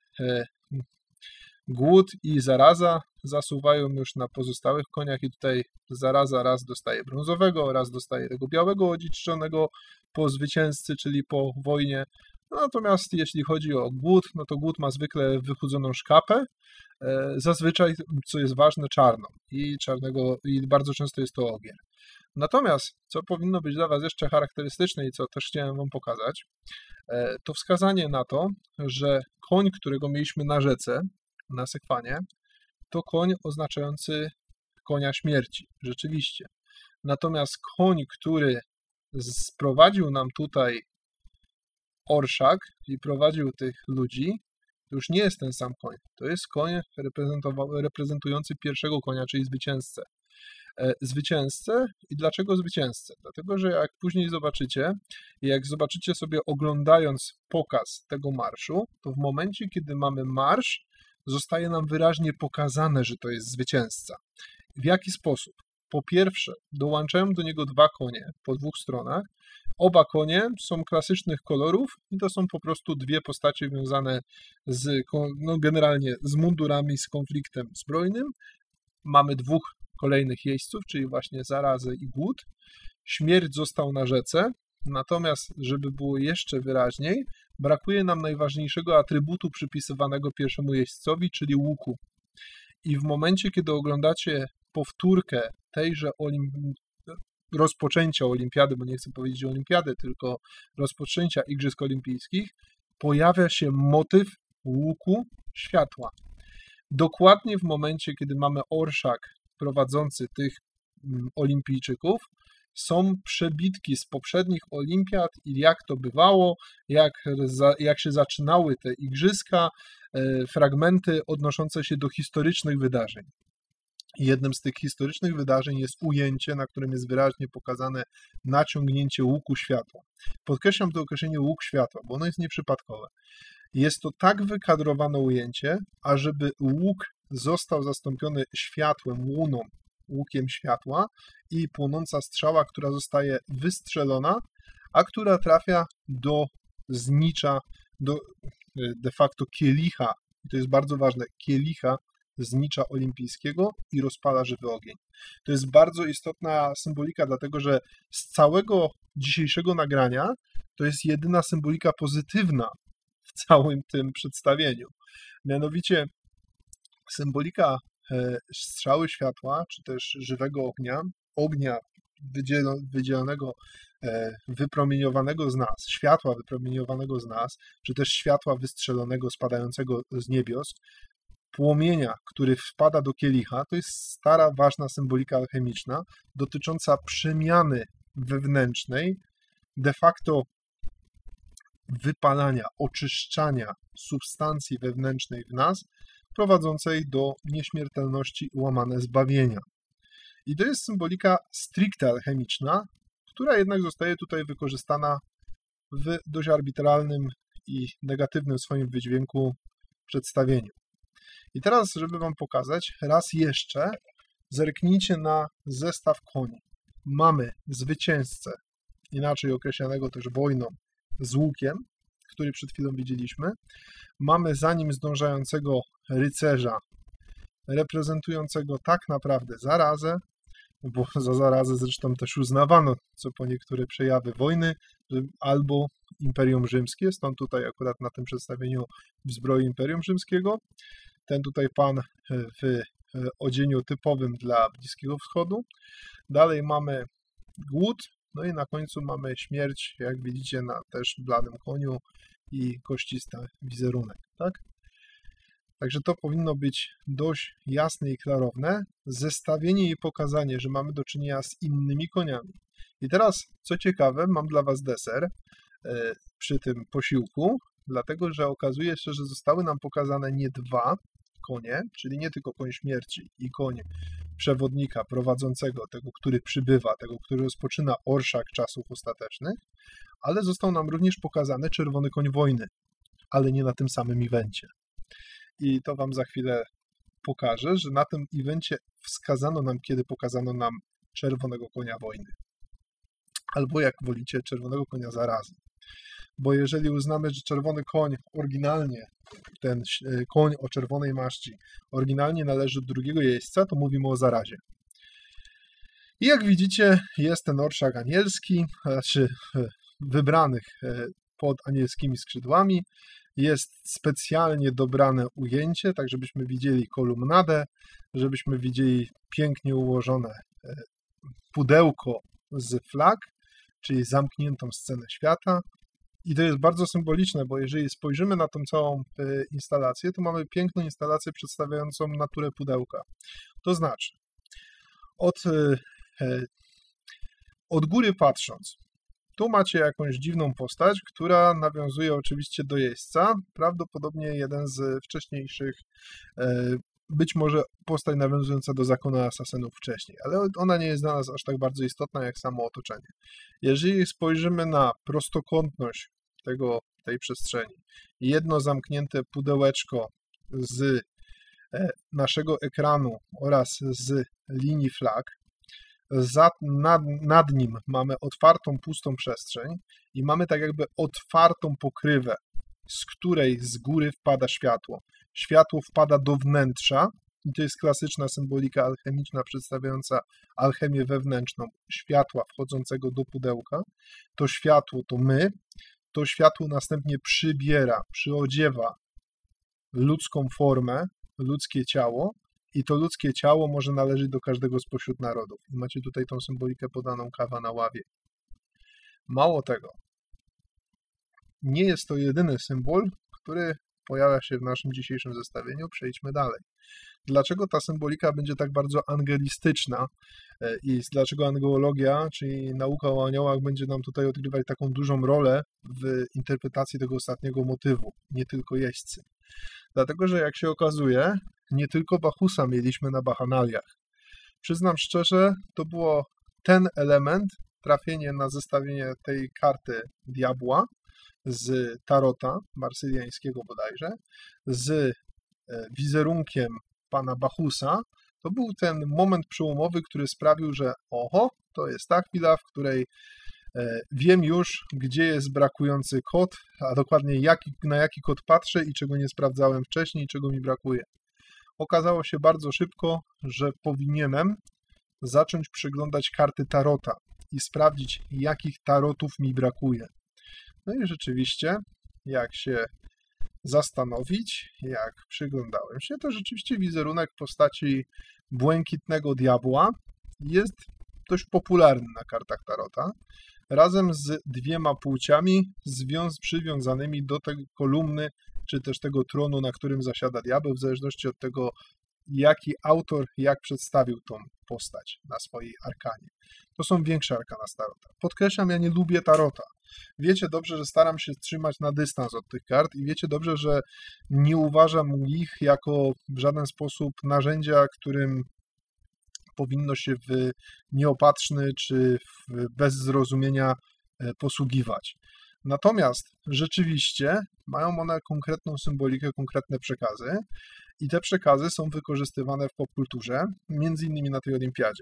głód i zaraza zasuwają już na pozostałych koniach i tutaj zaraza raz dostaje brązowego, raz dostaje tego białego odziedziczzonego po zwycięzcy, czyli po wojnie. Natomiast jeśli chodzi o głód, no to głód ma zwykle wychudzoną szkapę, zazwyczaj, co jest ważne, czarną i bardzo często jest to ogier. Natomiast, co powinno być dla Was jeszcze charakterystyczne i co też chciałem Wam pokazać, to wskazanie na to, że koń, którego mieliśmy na rzece, na Sekwanie, to koń oznaczający konia śmierci, rzeczywiście. Natomiast koń, który sprowadził nam tutaj orszak i prowadził tych ludzi, to już nie jest ten sam koń. To jest koń reprezentujący pierwszego konia, czyli zwycięzcę. Zwycięzcę i dlaczego zwycięzcę? Dlatego, że jak później zobaczycie, jak zobaczycie sobie oglądając pokaz tego marszu, to w momencie, kiedy mamy marsz, zostaje nam wyraźnie pokazane, że to jest zwycięzca. W jaki sposób? Po pierwsze, dołączają do niego dwa konie po dwóch stronach. Oba konie są klasycznych kolorów i to są po prostu dwie postacie wiązane generalnie z mundurami, z konfliktem zbrojnym. Mamy dwóch kolejnych jeźdźców, czyli właśnie zarazę i głód. Śmierć został na rzece, natomiast żeby było jeszcze wyraźniej, brakuje nam najważniejszego atrybutu przypisywanego pierwszemu jeźdźcowi, czyli łuku. I w momencie, kiedy oglądacie powtórkę rozpoczęcia olimpiady, bo nie chcę powiedzieć olimpiady, tylko rozpoczęcia Igrzysk Olimpijskich, pojawia się motyw łuku światła. Dokładnie w momencie, kiedy mamy orszak prowadzący tych olimpijczyków, są przebitki z poprzednich olimpiad i jak to bywało, jak się zaczynały te igrzyska, fragmenty odnoszące się do historycznych wydarzeń. Jednym z tych historycznych wydarzeń jest ujęcie, na którym jest wyraźnie pokazane naciągnięcie łuku światła. Podkreślam to określenie łuk światła, bo ono jest nieprzypadkowe. Jest to tak wykadrowane ujęcie, ażeby łuk został zastąpiony światłem, łuną, łukiem światła i płonąca strzała, która zostaje wystrzelona, a która trafia do znicza, do de facto kielicha, i to jest bardzo ważne, kielicha znicza olimpijskiego i rozpala żywy ogień. To jest bardzo istotna symbolika, dlatego że z całego dzisiejszego nagrania to jest jedyna symbolika pozytywna w całym tym przedstawieniu. Mianowicie symbolika strzały światła, czy też żywego ognia wydzielonego, wypromieniowanego z nas, światła wypromieniowanego z nas, czy też światła wystrzelonego, spadającego z niebios, płomienia, który wpada do kielicha, to jest stara, ważna symbolika alchemiczna dotycząca przemiany wewnętrznej, de facto wypalania, oczyszczania substancji wewnętrznej w nas, prowadzącej do nieśmiertelności łamane zbawienia. I to jest symbolika stricte alchemiczna, która jednak zostaje tutaj wykorzystana w dość arbitralnym i negatywnym swoim wydźwięku przedstawieniu. I teraz, żeby Wam pokazać, raz jeszcze zerknijcie na zestaw koni. Mamy zwycięzcę, inaczej określanego też wojną, z łukiem, który przed chwilą widzieliśmy. Mamy za nim zdążającego rycerza, reprezentującego tak naprawdę zarazę, bo za zarazę zresztą też uznawano, co po niektóre przejawy wojny, albo Imperium Rzymskie, stąd tutaj akurat na tym przedstawieniu w zbroi Imperium Rzymskiego. Ten tutaj pan w odzieniu typowym dla Bliskiego Wschodu. Dalej mamy głód, no i na końcu mamy śmierć, jak widzicie, na też bladym koniu i kościsty wizerunek, tak? Także to powinno być dość jasne i klarowne. Zestawienie i pokazanie, że mamy do czynienia z innymi koniami. I teraz, co ciekawe, mam dla Was deser przy tym posiłku, dlatego że okazuje się, że zostały nam pokazane nie dwa konie, czyli nie tylko koń śmierci i koń przewodnika prowadzącego, tego, który przybywa, tego, który rozpoczyna orszak czasów ostatecznych, ale został nam również pokazany czerwony koń wojny, ale nie na tym samym evencie. I to Wam za chwilę pokażę, że na tym evencie wskazano nam, kiedy pokazano nam czerwonego konia wojny. Albo jak wolicie, czerwonego konia zarazy. Bo jeżeli uznamy, że czerwony koń oryginalnie, ten koń o czerwonej maści, oryginalnie należy do drugiego jeźdźca, to mówimy o zarazie. I jak widzicie, jest ten orszak anielski, znaczy wybranych pod anielskimi skrzydłami. Jest specjalnie dobrane ujęcie, tak żebyśmy widzieli kolumnadę, żebyśmy widzieli pięknie ułożone pudełko z flag, czyli zamkniętą scenę świata. I to jest bardzo symboliczne, bo jeżeli spojrzymy na tą całą instalację, to mamy piękną instalację przedstawiającą naturę pudełka. To znaczy, od góry patrząc, tu macie jakąś dziwną postać, która nawiązuje oczywiście do jeźdźca, prawdopodobnie jeden z wcześniejszych, być może postać nawiązująca do zakonu asasynów wcześniej, ale ona nie jest dla nas aż tak bardzo istotna jak samo otoczenie. Jeżeli spojrzymy na prostokątność tej przestrzeni, jedno zamknięte pudełeczko z naszego ekranu oraz z linii flag, nad nim mamy otwartą, pustą przestrzeń i mamy tak jakby otwartą pokrywę, z której z góry wpada światło. Światło wpada do wnętrza i to jest klasyczna symbolika alchemiczna przedstawiająca alchemię wewnętrzną światła wchodzącego do pudełka. To światło to my, to światło następnie przyodziewa ludzką formę, ludzkie ciało I to ludzkie ciało może należeć do każdego spośród narodów. I macie tutaj tą symbolikę podaną kawa na ławie. Mało tego, nie jest to jedyny symbol, który pojawia się w naszym dzisiejszym zestawieniu. Przejdźmy dalej. Dlaczego ta symbolika będzie tak bardzo angelistyczna i dlaczego angeologia, czyli nauka o aniołach, będzie nam tutaj odgrywać taką dużą rolę w interpretacji tego ostatniego motywu, nie tylko jeźdźcy? Dlatego, że jak się okazuje, nie tylko Bachusa mieliśmy na Bachanaliach. Przyznam szczerze, to było ten element, trafienie na zestawienie tej karty diabła z tarota marsyliańskiego bodajże, z wizerunkiem pana Bachusa, to był ten moment przełomowy, który sprawił, że oho, to jest ta chwila, w której wiem już, gdzie jest brakujący kod, a dokładnie na jaki kod patrzę i czego nie sprawdzałem wcześniej, czego mi brakuje. Okazało się bardzo szybko, że powinienem zacząć przyglądać karty tarota i sprawdzić, jakich tarotów mi brakuje. No i rzeczywiście, jak się zastanowić, jak przyglądałem się, to rzeczywiście wizerunek postaci błękitnego diabła jest dość popularny na kartach tarota, razem z dwiema płciami przywiązanymi do tej kolumny, czy też tego tronu, na którym zasiada diabeł, w zależności od tego, jaki autor, jak przedstawił tą postać na swojej arkanie. To są większe arkana z tarota. Podkreślam, ja nie lubię tarota. Wiecie dobrze, że staram się trzymać na dystans od tych kart i wiecie dobrze, że nie uważam ich jako w żaden sposób narzędzia, którym powinno się w nieopatrzny czy bez zrozumienia posługiwać. Natomiast rzeczywiście mają one konkretną symbolikę, konkretne przekazy i te przekazy są wykorzystywane w popkulturze, między innymi na tej olimpiadzie.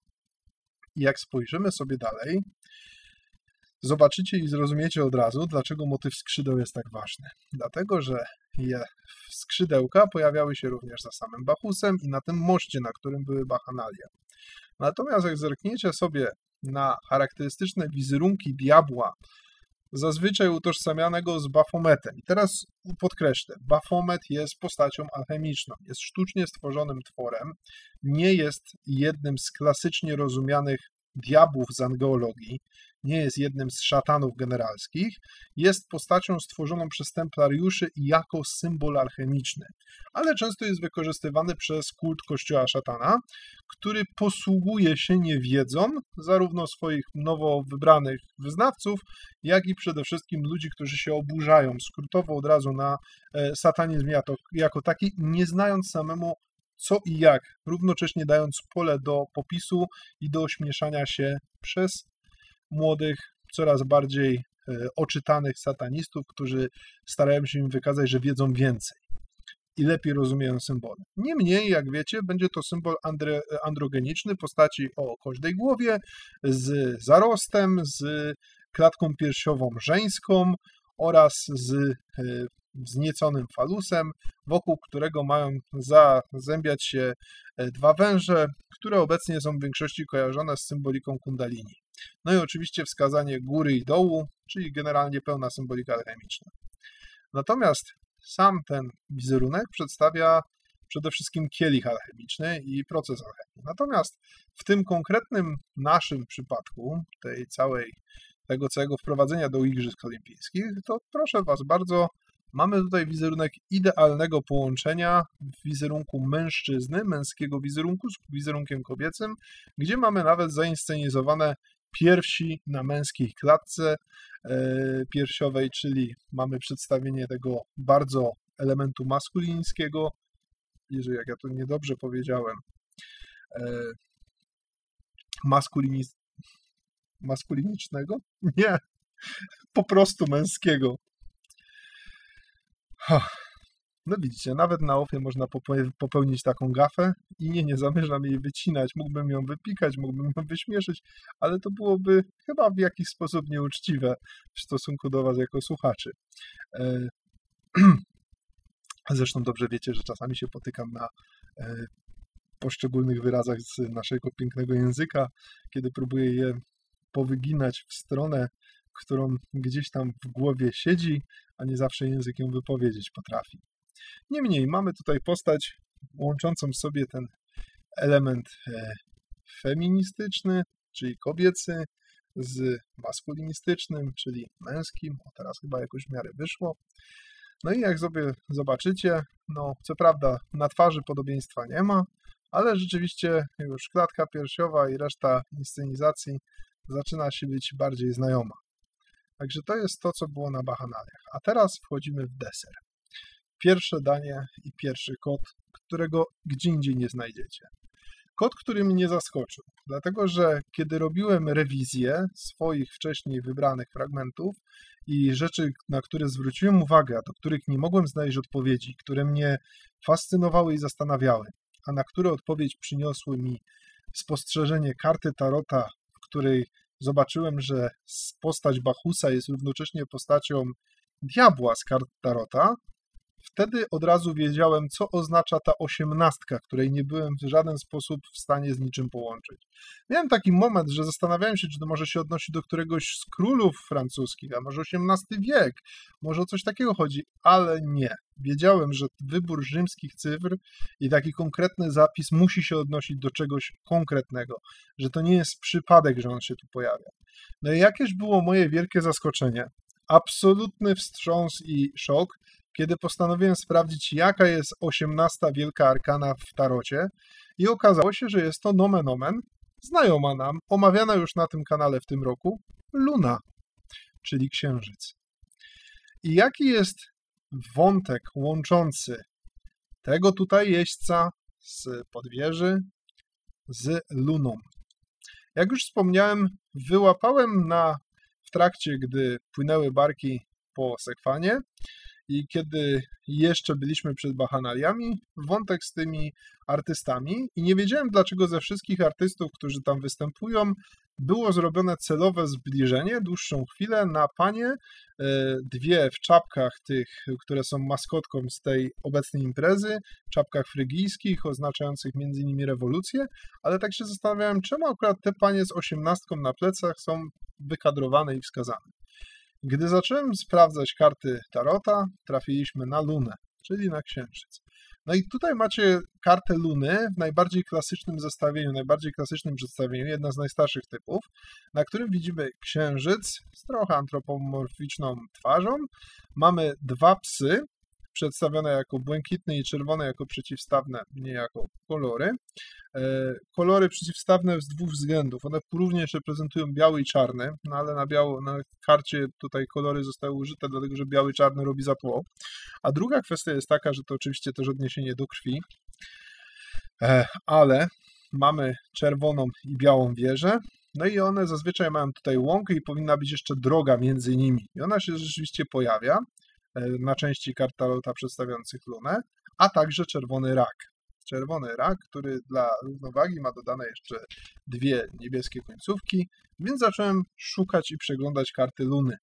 I jak spojrzymy sobie dalej, zobaczycie i zrozumiecie od razu, dlaczego motyw skrzydeł jest tak ważny. Dlatego, że skrzydełka pojawiały się również za samym Bachusem i na tym moście, na którym były Bachanalia. Natomiast jak zerkniecie sobie na charakterystyczne wizerunki diabła, zazwyczaj utożsamianego z Bafometem. I teraz podkreślę, Bafomet jest postacią alchemiczną, jest sztucznie stworzonym tworem, nie jest jednym z klasycznie rozumianych diabłów z angeologii, nie jest jednym z szatanów generalskich, jest postacią stworzoną przez templariuszy jako symbol alchemiczny, ale często jest wykorzystywany przez kult kościoła szatana, który posługuje się niewiedzą zarówno swoich nowo wybranych wyznawców, jak i przede wszystkim ludzi, którzy się oburzają skrótowo od razu na satanizm jako taki, nie znając samemu co i jak, równocześnie dając pole do popisu i do ośmieszania się przez młodych, coraz bardziej oczytanych satanistów, którzy starają się im wykazać, że wiedzą więcej i lepiej rozumieją symbole. Niemniej, jak wiecie, będzie to symbol androgeniczny, postaci o koźdej głowie, z zarostem, z klatką piersiową żeńską oraz z wznieconym falusem, wokół którego mają zazębiać się dwa węże, które obecnie są w większości kojarzone z symboliką kundalini. No i oczywiście wskazanie góry i dołu, czyli generalnie pełna symbolika alchemiczna. Natomiast sam ten wizerunek przedstawia przede wszystkim kielich alchemiczny i proces alchemii. Natomiast w tym konkretnym naszym przypadku, tego całego wprowadzenia do Igrzysk Olimpijskich, to proszę Was bardzo, mamy tutaj wizerunek idealnego połączenia wizerunku mężczyzny, męskiego wizerunku z wizerunkiem kobiecym, gdzie mamy nawet zainscenizowane piersi na męskiej klatce piersiowej, czyli mamy przedstawienie tego bardzo elementu maskulińskiego, jeżeli jak ja to niedobrze powiedziałem, maskulinicznego? Nie, po prostu męskiego. No widzicie, nawet na ofie można popełnić taką gafę i nie zamierzam jej wycinać. Mógłbym ją wypikać, mógłbym ją wyśmieszyć, ale to byłoby chyba w jakiś sposób nieuczciwe w stosunku do Was jako słuchaczy. Zresztą dobrze wiecie, że czasami się potykam na poszczególnych wyrazach z naszego pięknego języka, kiedy próbuję je powyginać w stronę, którą gdzieś tam w głowie siedzi, a nie zawsze język ją wypowiedzieć potrafi. Niemniej mamy tutaj postać łączącą w sobie ten element feministyczny, czyli kobiecy, z maskulinistycznym, czyli męskim. O, teraz chyba jakoś w miarę wyszło. No i jak sobie zobaczycie, no co prawda na twarzy podobieństwa nie ma, ale rzeczywiście już klatka piersiowa i reszta inscenizacji zaczyna się być bardziej znajoma. Także to jest to, co było na Bacchanaliach. A teraz wchodzimy w deser. Pierwsze danie i pierwszy kod, którego gdzie indziej nie znajdziecie. Kod, który mnie zaskoczył, dlatego że kiedy robiłem rewizję swoich wcześniej wybranych fragmentów i rzeczy, na które zwróciłem uwagę, a do których nie mogłem znaleźć odpowiedzi, które mnie fascynowały i zastanawiały, a na które odpowiedź przyniosły mi spostrzeżenie karty Tarota, w której zobaczyłem, że postać Bachusa jest równocześnie postacią diabła z kart Tarota, wtedy od razu wiedziałem, co oznacza ta 18, której nie byłem w żaden sposób w stanie z niczym połączyć. Miałem taki moment, że zastanawiałem się, czy to może się odnosi do któregoś z królów francuskich, a może XVIII wiek, może o coś takiego chodzi, ale nie. Wiedziałem, że wybór rzymskich cyfr i taki konkretny zapis musi się odnosić do czegoś konkretnego, że to nie jest przypadek, że on się tu pojawia. No i jakież było moje wielkie zaskoczenie, absolutny wstrząs i szok, kiedy postanowiłem sprawdzić, jaka jest 18 wielka arkana w tarocie i okazało się, że jest to nomen omen, znajoma nam, omawiana już na tym kanale w tym roku, Luna, czyli Księżyc. I jaki jest wątek łączący tego tutaj jeźdźca z podwieży z Luną? Jak już wspomniałem, wyłapałem w trakcie, gdy płynęły barki po Sekwanie, i kiedy jeszcze byliśmy przed Bacchanaliami, wątek z tymi artystami i nie wiedziałem, dlaczego ze wszystkich artystów, którzy tam występują, było zrobione celowe zbliżenie, dłuższą chwilę na panie, dwie w czapkach tych, które są maskotką z tej obecnej imprezy, czapkach frygijskich, oznaczających między innymi rewolucję, ale tak się zastanawiałem, czemu akurat te panie z 18 na plecach są wykadrowane i wskazane. Gdy zacząłem sprawdzać karty Tarota, trafiliśmy na Lunę, czyli na Księżyc. No i tutaj macie kartę Luny w najbardziej klasycznym zestawieniu, najbardziej klasycznym przedstawieniu, jedna z najstarszych typów, na którym widzimy Księżyc z trochę antropomorficzną twarzą. Mamy dwa psy, przedstawione jako błękitne i czerwone jako przeciwstawne, nie jako kolory. Kolory przeciwstawne z dwóch względów. One również reprezentują biały i czarny, no ale na karcie tutaj kolory zostały użyte, dlatego że biały i czarny robi za tło. A druga kwestia jest taka, że to oczywiście też odniesienie do krwi, ale mamy czerwoną i białą wieżę, no i one zazwyczaj mają tutaj łąkę i powinna być jeszcze droga między nimi. I ona się rzeczywiście pojawia na części kart Tarota przedstawiających Lunę, a także czerwony rak. Czerwony rak, który dla równowagi ma dodane jeszcze dwie niebieskie końcówki, więc zacząłem szukać i przeglądać karty Luny.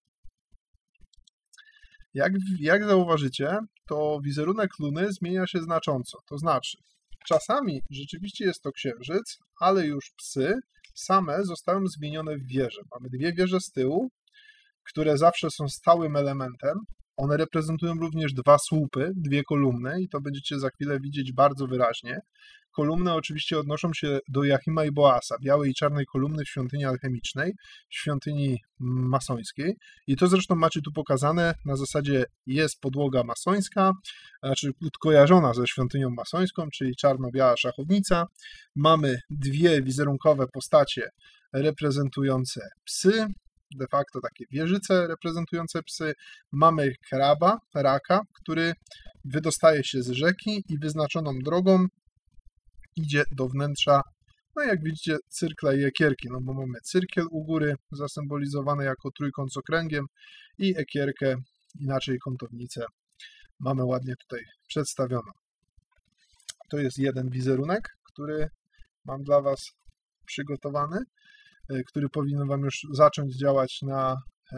Jak zauważycie, to wizerunek Luny zmienia się znacząco, to znaczy czasami rzeczywiście jest to księżyc, ale już psy same zostały zmienione w wieże. Mamy dwie wieże z tyłu, które zawsze są stałym elementem. One reprezentują również dwa słupy, dwie kolumny i to będziecie za chwilę widzieć bardzo wyraźnie. Kolumny oczywiście odnoszą się do Joachima i Boasa, białej i czarnej kolumny w świątyni alchemicznej, w świątyni masońskiej. I to zresztą macie tu pokazane, na zasadzie jest podłoga masońska, znaczy kojarzona ze świątynią masońską, czyli czarno-biała szachownica. Mamy dwie wizerunkowe postacie reprezentujące psy, de facto takie wieżyce reprezentujące psy. Mamy kraba, raka, który wydostaje się z rzeki i wyznaczoną drogą idzie do wnętrza, no jak widzicie, cyrkla i ekierki, no bo mamy cyrkiel u góry zasymbolizowany jako trójkąt z okręgiem i ekierkę, inaczej kątownicę, mamy ładnie tutaj przedstawioną. To jest jeden wizerunek, który mam dla Was przygotowany, który powinien Wam już zacząć działać na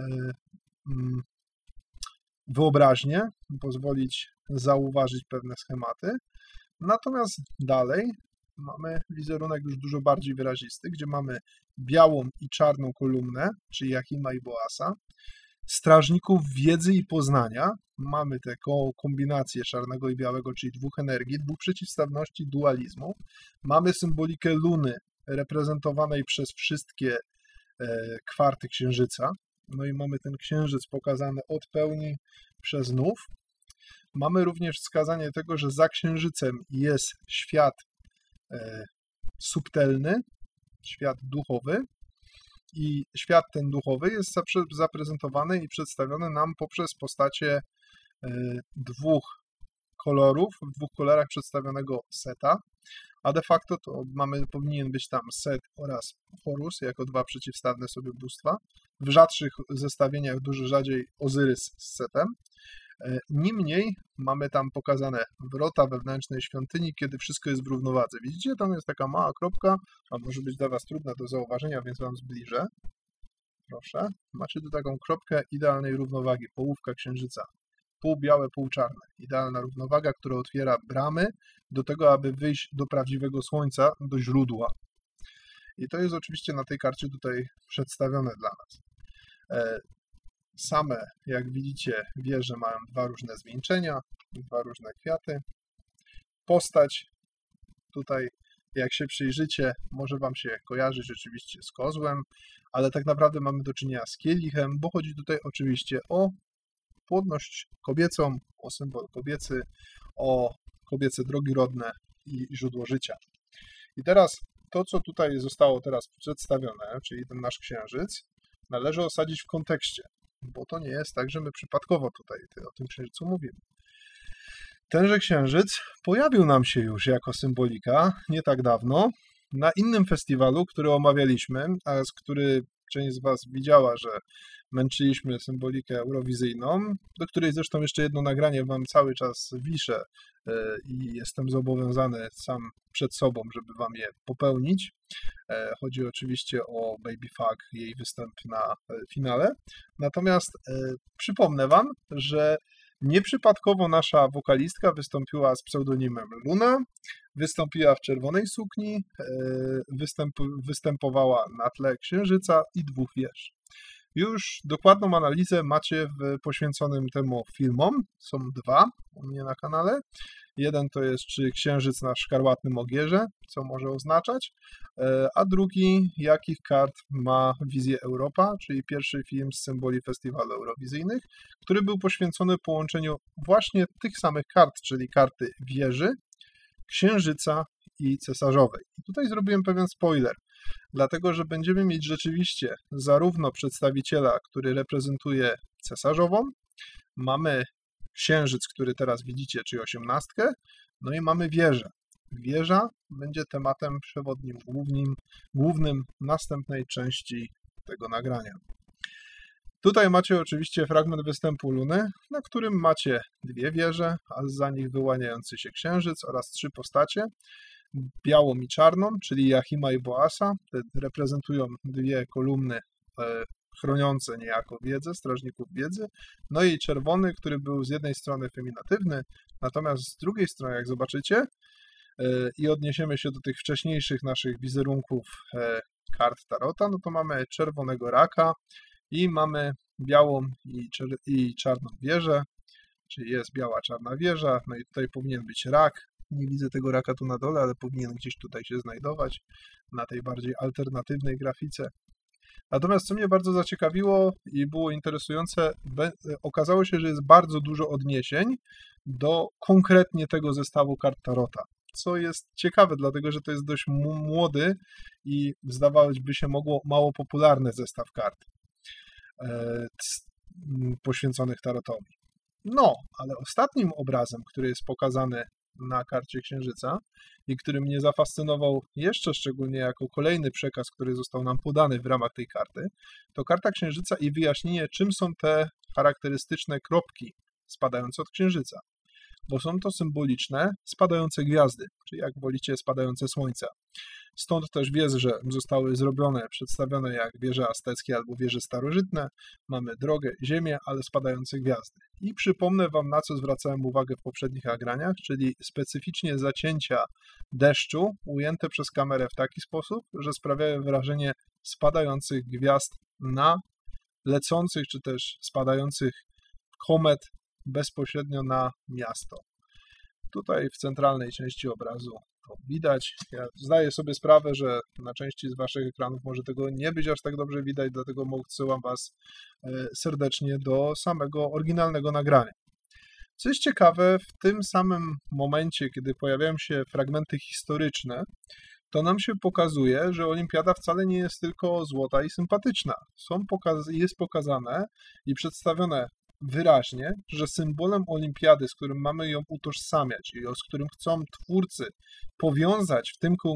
wyobraźnię, pozwolić zauważyć pewne schematy. Natomiast dalej mamy wizerunek już dużo bardziej wyrazisty, gdzie mamy białą i czarną kolumnę, czyli Joachima i Boasa, strażników wiedzy i poznania, mamy tę kombinację czarnego i białego, czyli dwóch energii, dwóch przeciwstawności, dualizmu. Mamy symbolikę Luny reprezentowanej przez wszystkie kwarty Księżyca. No i mamy ten Księżyc pokazany od pełni przez nów. Mamy również wskazanie tego, że za Księżycem jest świat subtelny, świat duchowy i świat ten duchowy jest zaprezentowany i przedstawiony nam poprzez postacie dwóch kolorów, w dwóch kolorach przedstawionego Seta, a de facto to powinien być tam Set oraz Horus jako dwa przeciwstawne sobie bóstwa. W rzadszych zestawieniach dużo rzadziej Ozyrys z Setem. Niemniej mamy tam pokazane wrota wewnętrznej świątyni, kiedy wszystko jest w równowadze. Widzicie, tam jest taka mała kropka, a może być dla Was trudna do zauważenia, więc Wam zbliżę. Proszę. Macie tu taką kropkę idealnej równowagi, połówka Księżyca. Pół białe, pół czarne. Idealna równowaga, która otwiera bramy do tego, aby wyjść do prawdziwego słońca, do źródła. I to jest oczywiście na tej karcie tutaj przedstawione dla nas. Same, jak widzicie, wieże mają dwa różne zwieńczenia, dwa różne kwiaty. Postać tutaj, jak się przyjrzycie, może Wam się kojarzyć oczywiście z kozłem, ale tak naprawdę mamy do czynienia z kielichem, bo chodzi tutaj oczywiście o płodność kobiecą, o symbol kobiecy, o kobiece drogi rodne i źródło życia. I teraz to, co tutaj zostało teraz przedstawione, czyli ten nasz księżyc, należy osadzić w kontekście, bo to nie jest tak, że my przypadkowo tutaj o tym księżycu mówimy. Tenże księżyc pojawił nam się już jako symbolika nie tak dawno na innym festiwalu, który omawialiśmy, a z który część z Was widziała, że męczyliśmy symbolikę eurowizyjną, do której zresztą jeszcze jedno nagranie Wam cały czas wiszę i jestem zobowiązany sam przed sobą, żeby Wam je popełnić. Chodzi oczywiście o Baby Fuck, jej występ na finale. Natomiast przypomnę Wam, że nieprzypadkowo nasza wokalistka wystąpiła z pseudonimem Luna, wystąpiła w czerwonej sukni, występowała na tle księżyca i dwóch wież. Już dokładną analizę macie poświęconym temu filmom. Są dwa u mnie na kanale. Jeden to jest, czy księżyc na szkarłatnym ogierze, co może oznaczać, a drugi, jakich kart ma wizję Europa, czyli pierwszy film z symboli festiwalu eurowizyjnych, który był poświęcony połączeniu właśnie tych samych kart, czyli karty wieży, księżyca i cesarzowej. I tutaj zrobiłem pewien spoiler, dlatego że będziemy mieć rzeczywiście zarówno przedstawiciela, który reprezentuje cesarzową, mamy księżyc, który teraz widzicie, czyli 18, no i mamy wieżę. Wieża będzie tematem przewodnim, głównym następnej części tego nagrania. Tutaj macie oczywiście fragment występu Luny, na którym macie dwie wieże, a za nich wyłaniający się księżyc oraz trzy postacie, białą i czarną, czyli Jahima i Boasa, te reprezentują dwie kolumny chroniące niejako wiedzę, strażników wiedzy, no i czerwony, który był z jednej strony feminatywny, natomiast z drugiej strony, jak zobaczycie, i odniesiemy się do tych wcześniejszych naszych wizerunków kart Tarota, no to mamy czerwonego raka i mamy białą i czarną wieżę, czyli jest biała, czarna wieża, no i tutaj powinien być rak. Nie widzę tego raka tu na dole, ale powinien gdzieś tutaj się znajdować na tej bardziej alternatywnej grafice. Natomiast co mnie bardzo zaciekawiło i było interesujące, okazało się, że jest bardzo dużo odniesień do konkretnie tego zestawu kart Tarota, co jest ciekawe, dlatego że to jest dość młody i zdawać by się mogło mało popularny zestaw kart poświęconych Tarotowi. No, ale ostatnim obrazem, który jest pokazany na karcie Księżyca i który mnie zafascynował jeszcze szczególnie jako kolejny przekaz, który został nam podany w ramach tej karty, to karta Księżyca i wyjaśnienie, czym są te charakterystyczne kropki spadające od Księżyca. Bo są to symboliczne spadające gwiazdy, czy jak wolicie spadające słońca. Stąd też wieże zostały przedstawione jak wieże azteckie albo wieże starożytne. Mamy drogę, ziemię, ale spadające gwiazdy. I przypomnę Wam, na co zwracałem uwagę w poprzednich nagraniach, czyli specyficznie zacięcia deszczu ujęte przez kamerę w taki sposób, że sprawiają wrażenie spadających gwiazd na lecących, czy też spadających komet bezpośrednio na miasto. Tutaj w centralnej części obrazu to widać. Ja zdaję sobie sprawę, że na części z Waszych ekranów może tego nie być aż tak dobrze widać, dlatego odsyłam Was serdecznie do samego oryginalnego nagrania. Co jest ciekawe, w tym samym momencie, kiedy pojawiają się fragmenty historyczne, to nam się pokazuje, że olimpiada wcale nie jest tylko złota i sympatyczna. Jest pokazane i przedstawione wyraźnie, że symbolem olimpiady, z którym mamy ją utożsamiać i z którym chcą twórcy powiązać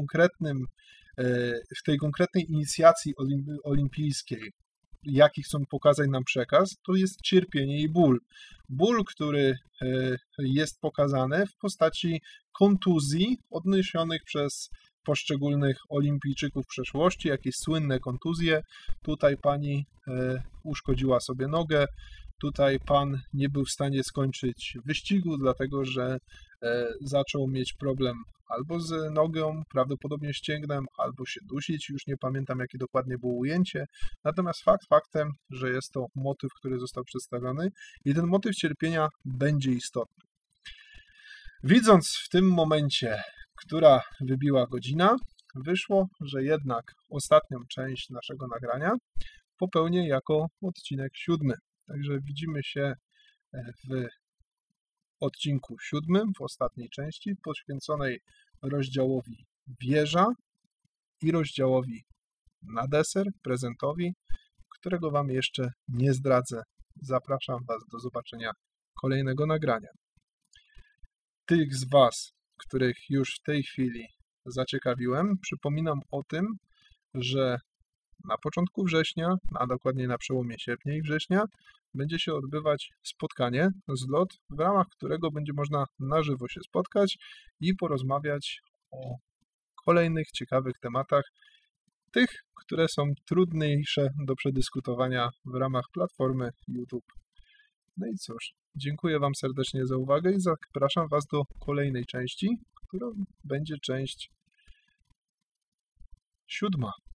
w tej konkretnej inicjacji olimpijskiej, jaki chcą pokazać nam przekaz, to jest cierpienie i ból. Ból, który jest pokazany w postaci kontuzji odniesionych przez poszczególnych olimpijczyków w przeszłości, jakieś słynne kontuzje. Tutaj pani uszkodziła sobie nogę, tutaj pan nie był w stanie skończyć wyścigu, dlatego że zaczął mieć problem albo z nogą, prawdopodobnie ścięgnem, albo się dusić, już nie pamiętam jakie dokładnie było ujęcie, natomiast faktem, że jest to motyw, który został przedstawiony i ten motyw cierpienia będzie istotny. Widząc w tym momencie, która wybiła godzina, wyszło, że jednak ostatnią część naszego nagrania popełnię jako odcinek 7. Także widzimy się w odcinku 7, w ostatniej części, poświęconej rozdziałowi wieża i rozdziałowi na deser, prezentowi, którego Wam jeszcze nie zdradzę. Zapraszam Was do zobaczenia kolejnego nagrania. Tych z Was, których już w tej chwili zaciekawiłem, przypominam o tym, że na początku września, a dokładnie na przełomie sierpnia i września, będzie się odbywać spotkanie, zlot, w ramach którego będzie można na żywo się spotkać i porozmawiać o kolejnych ciekawych tematach, tych, które są trudniejsze do przedyskutowania w ramach platformy YouTube. No i cóż, dziękuję Wam serdecznie za uwagę i zapraszam Was do kolejnej części, którą będzie część 7.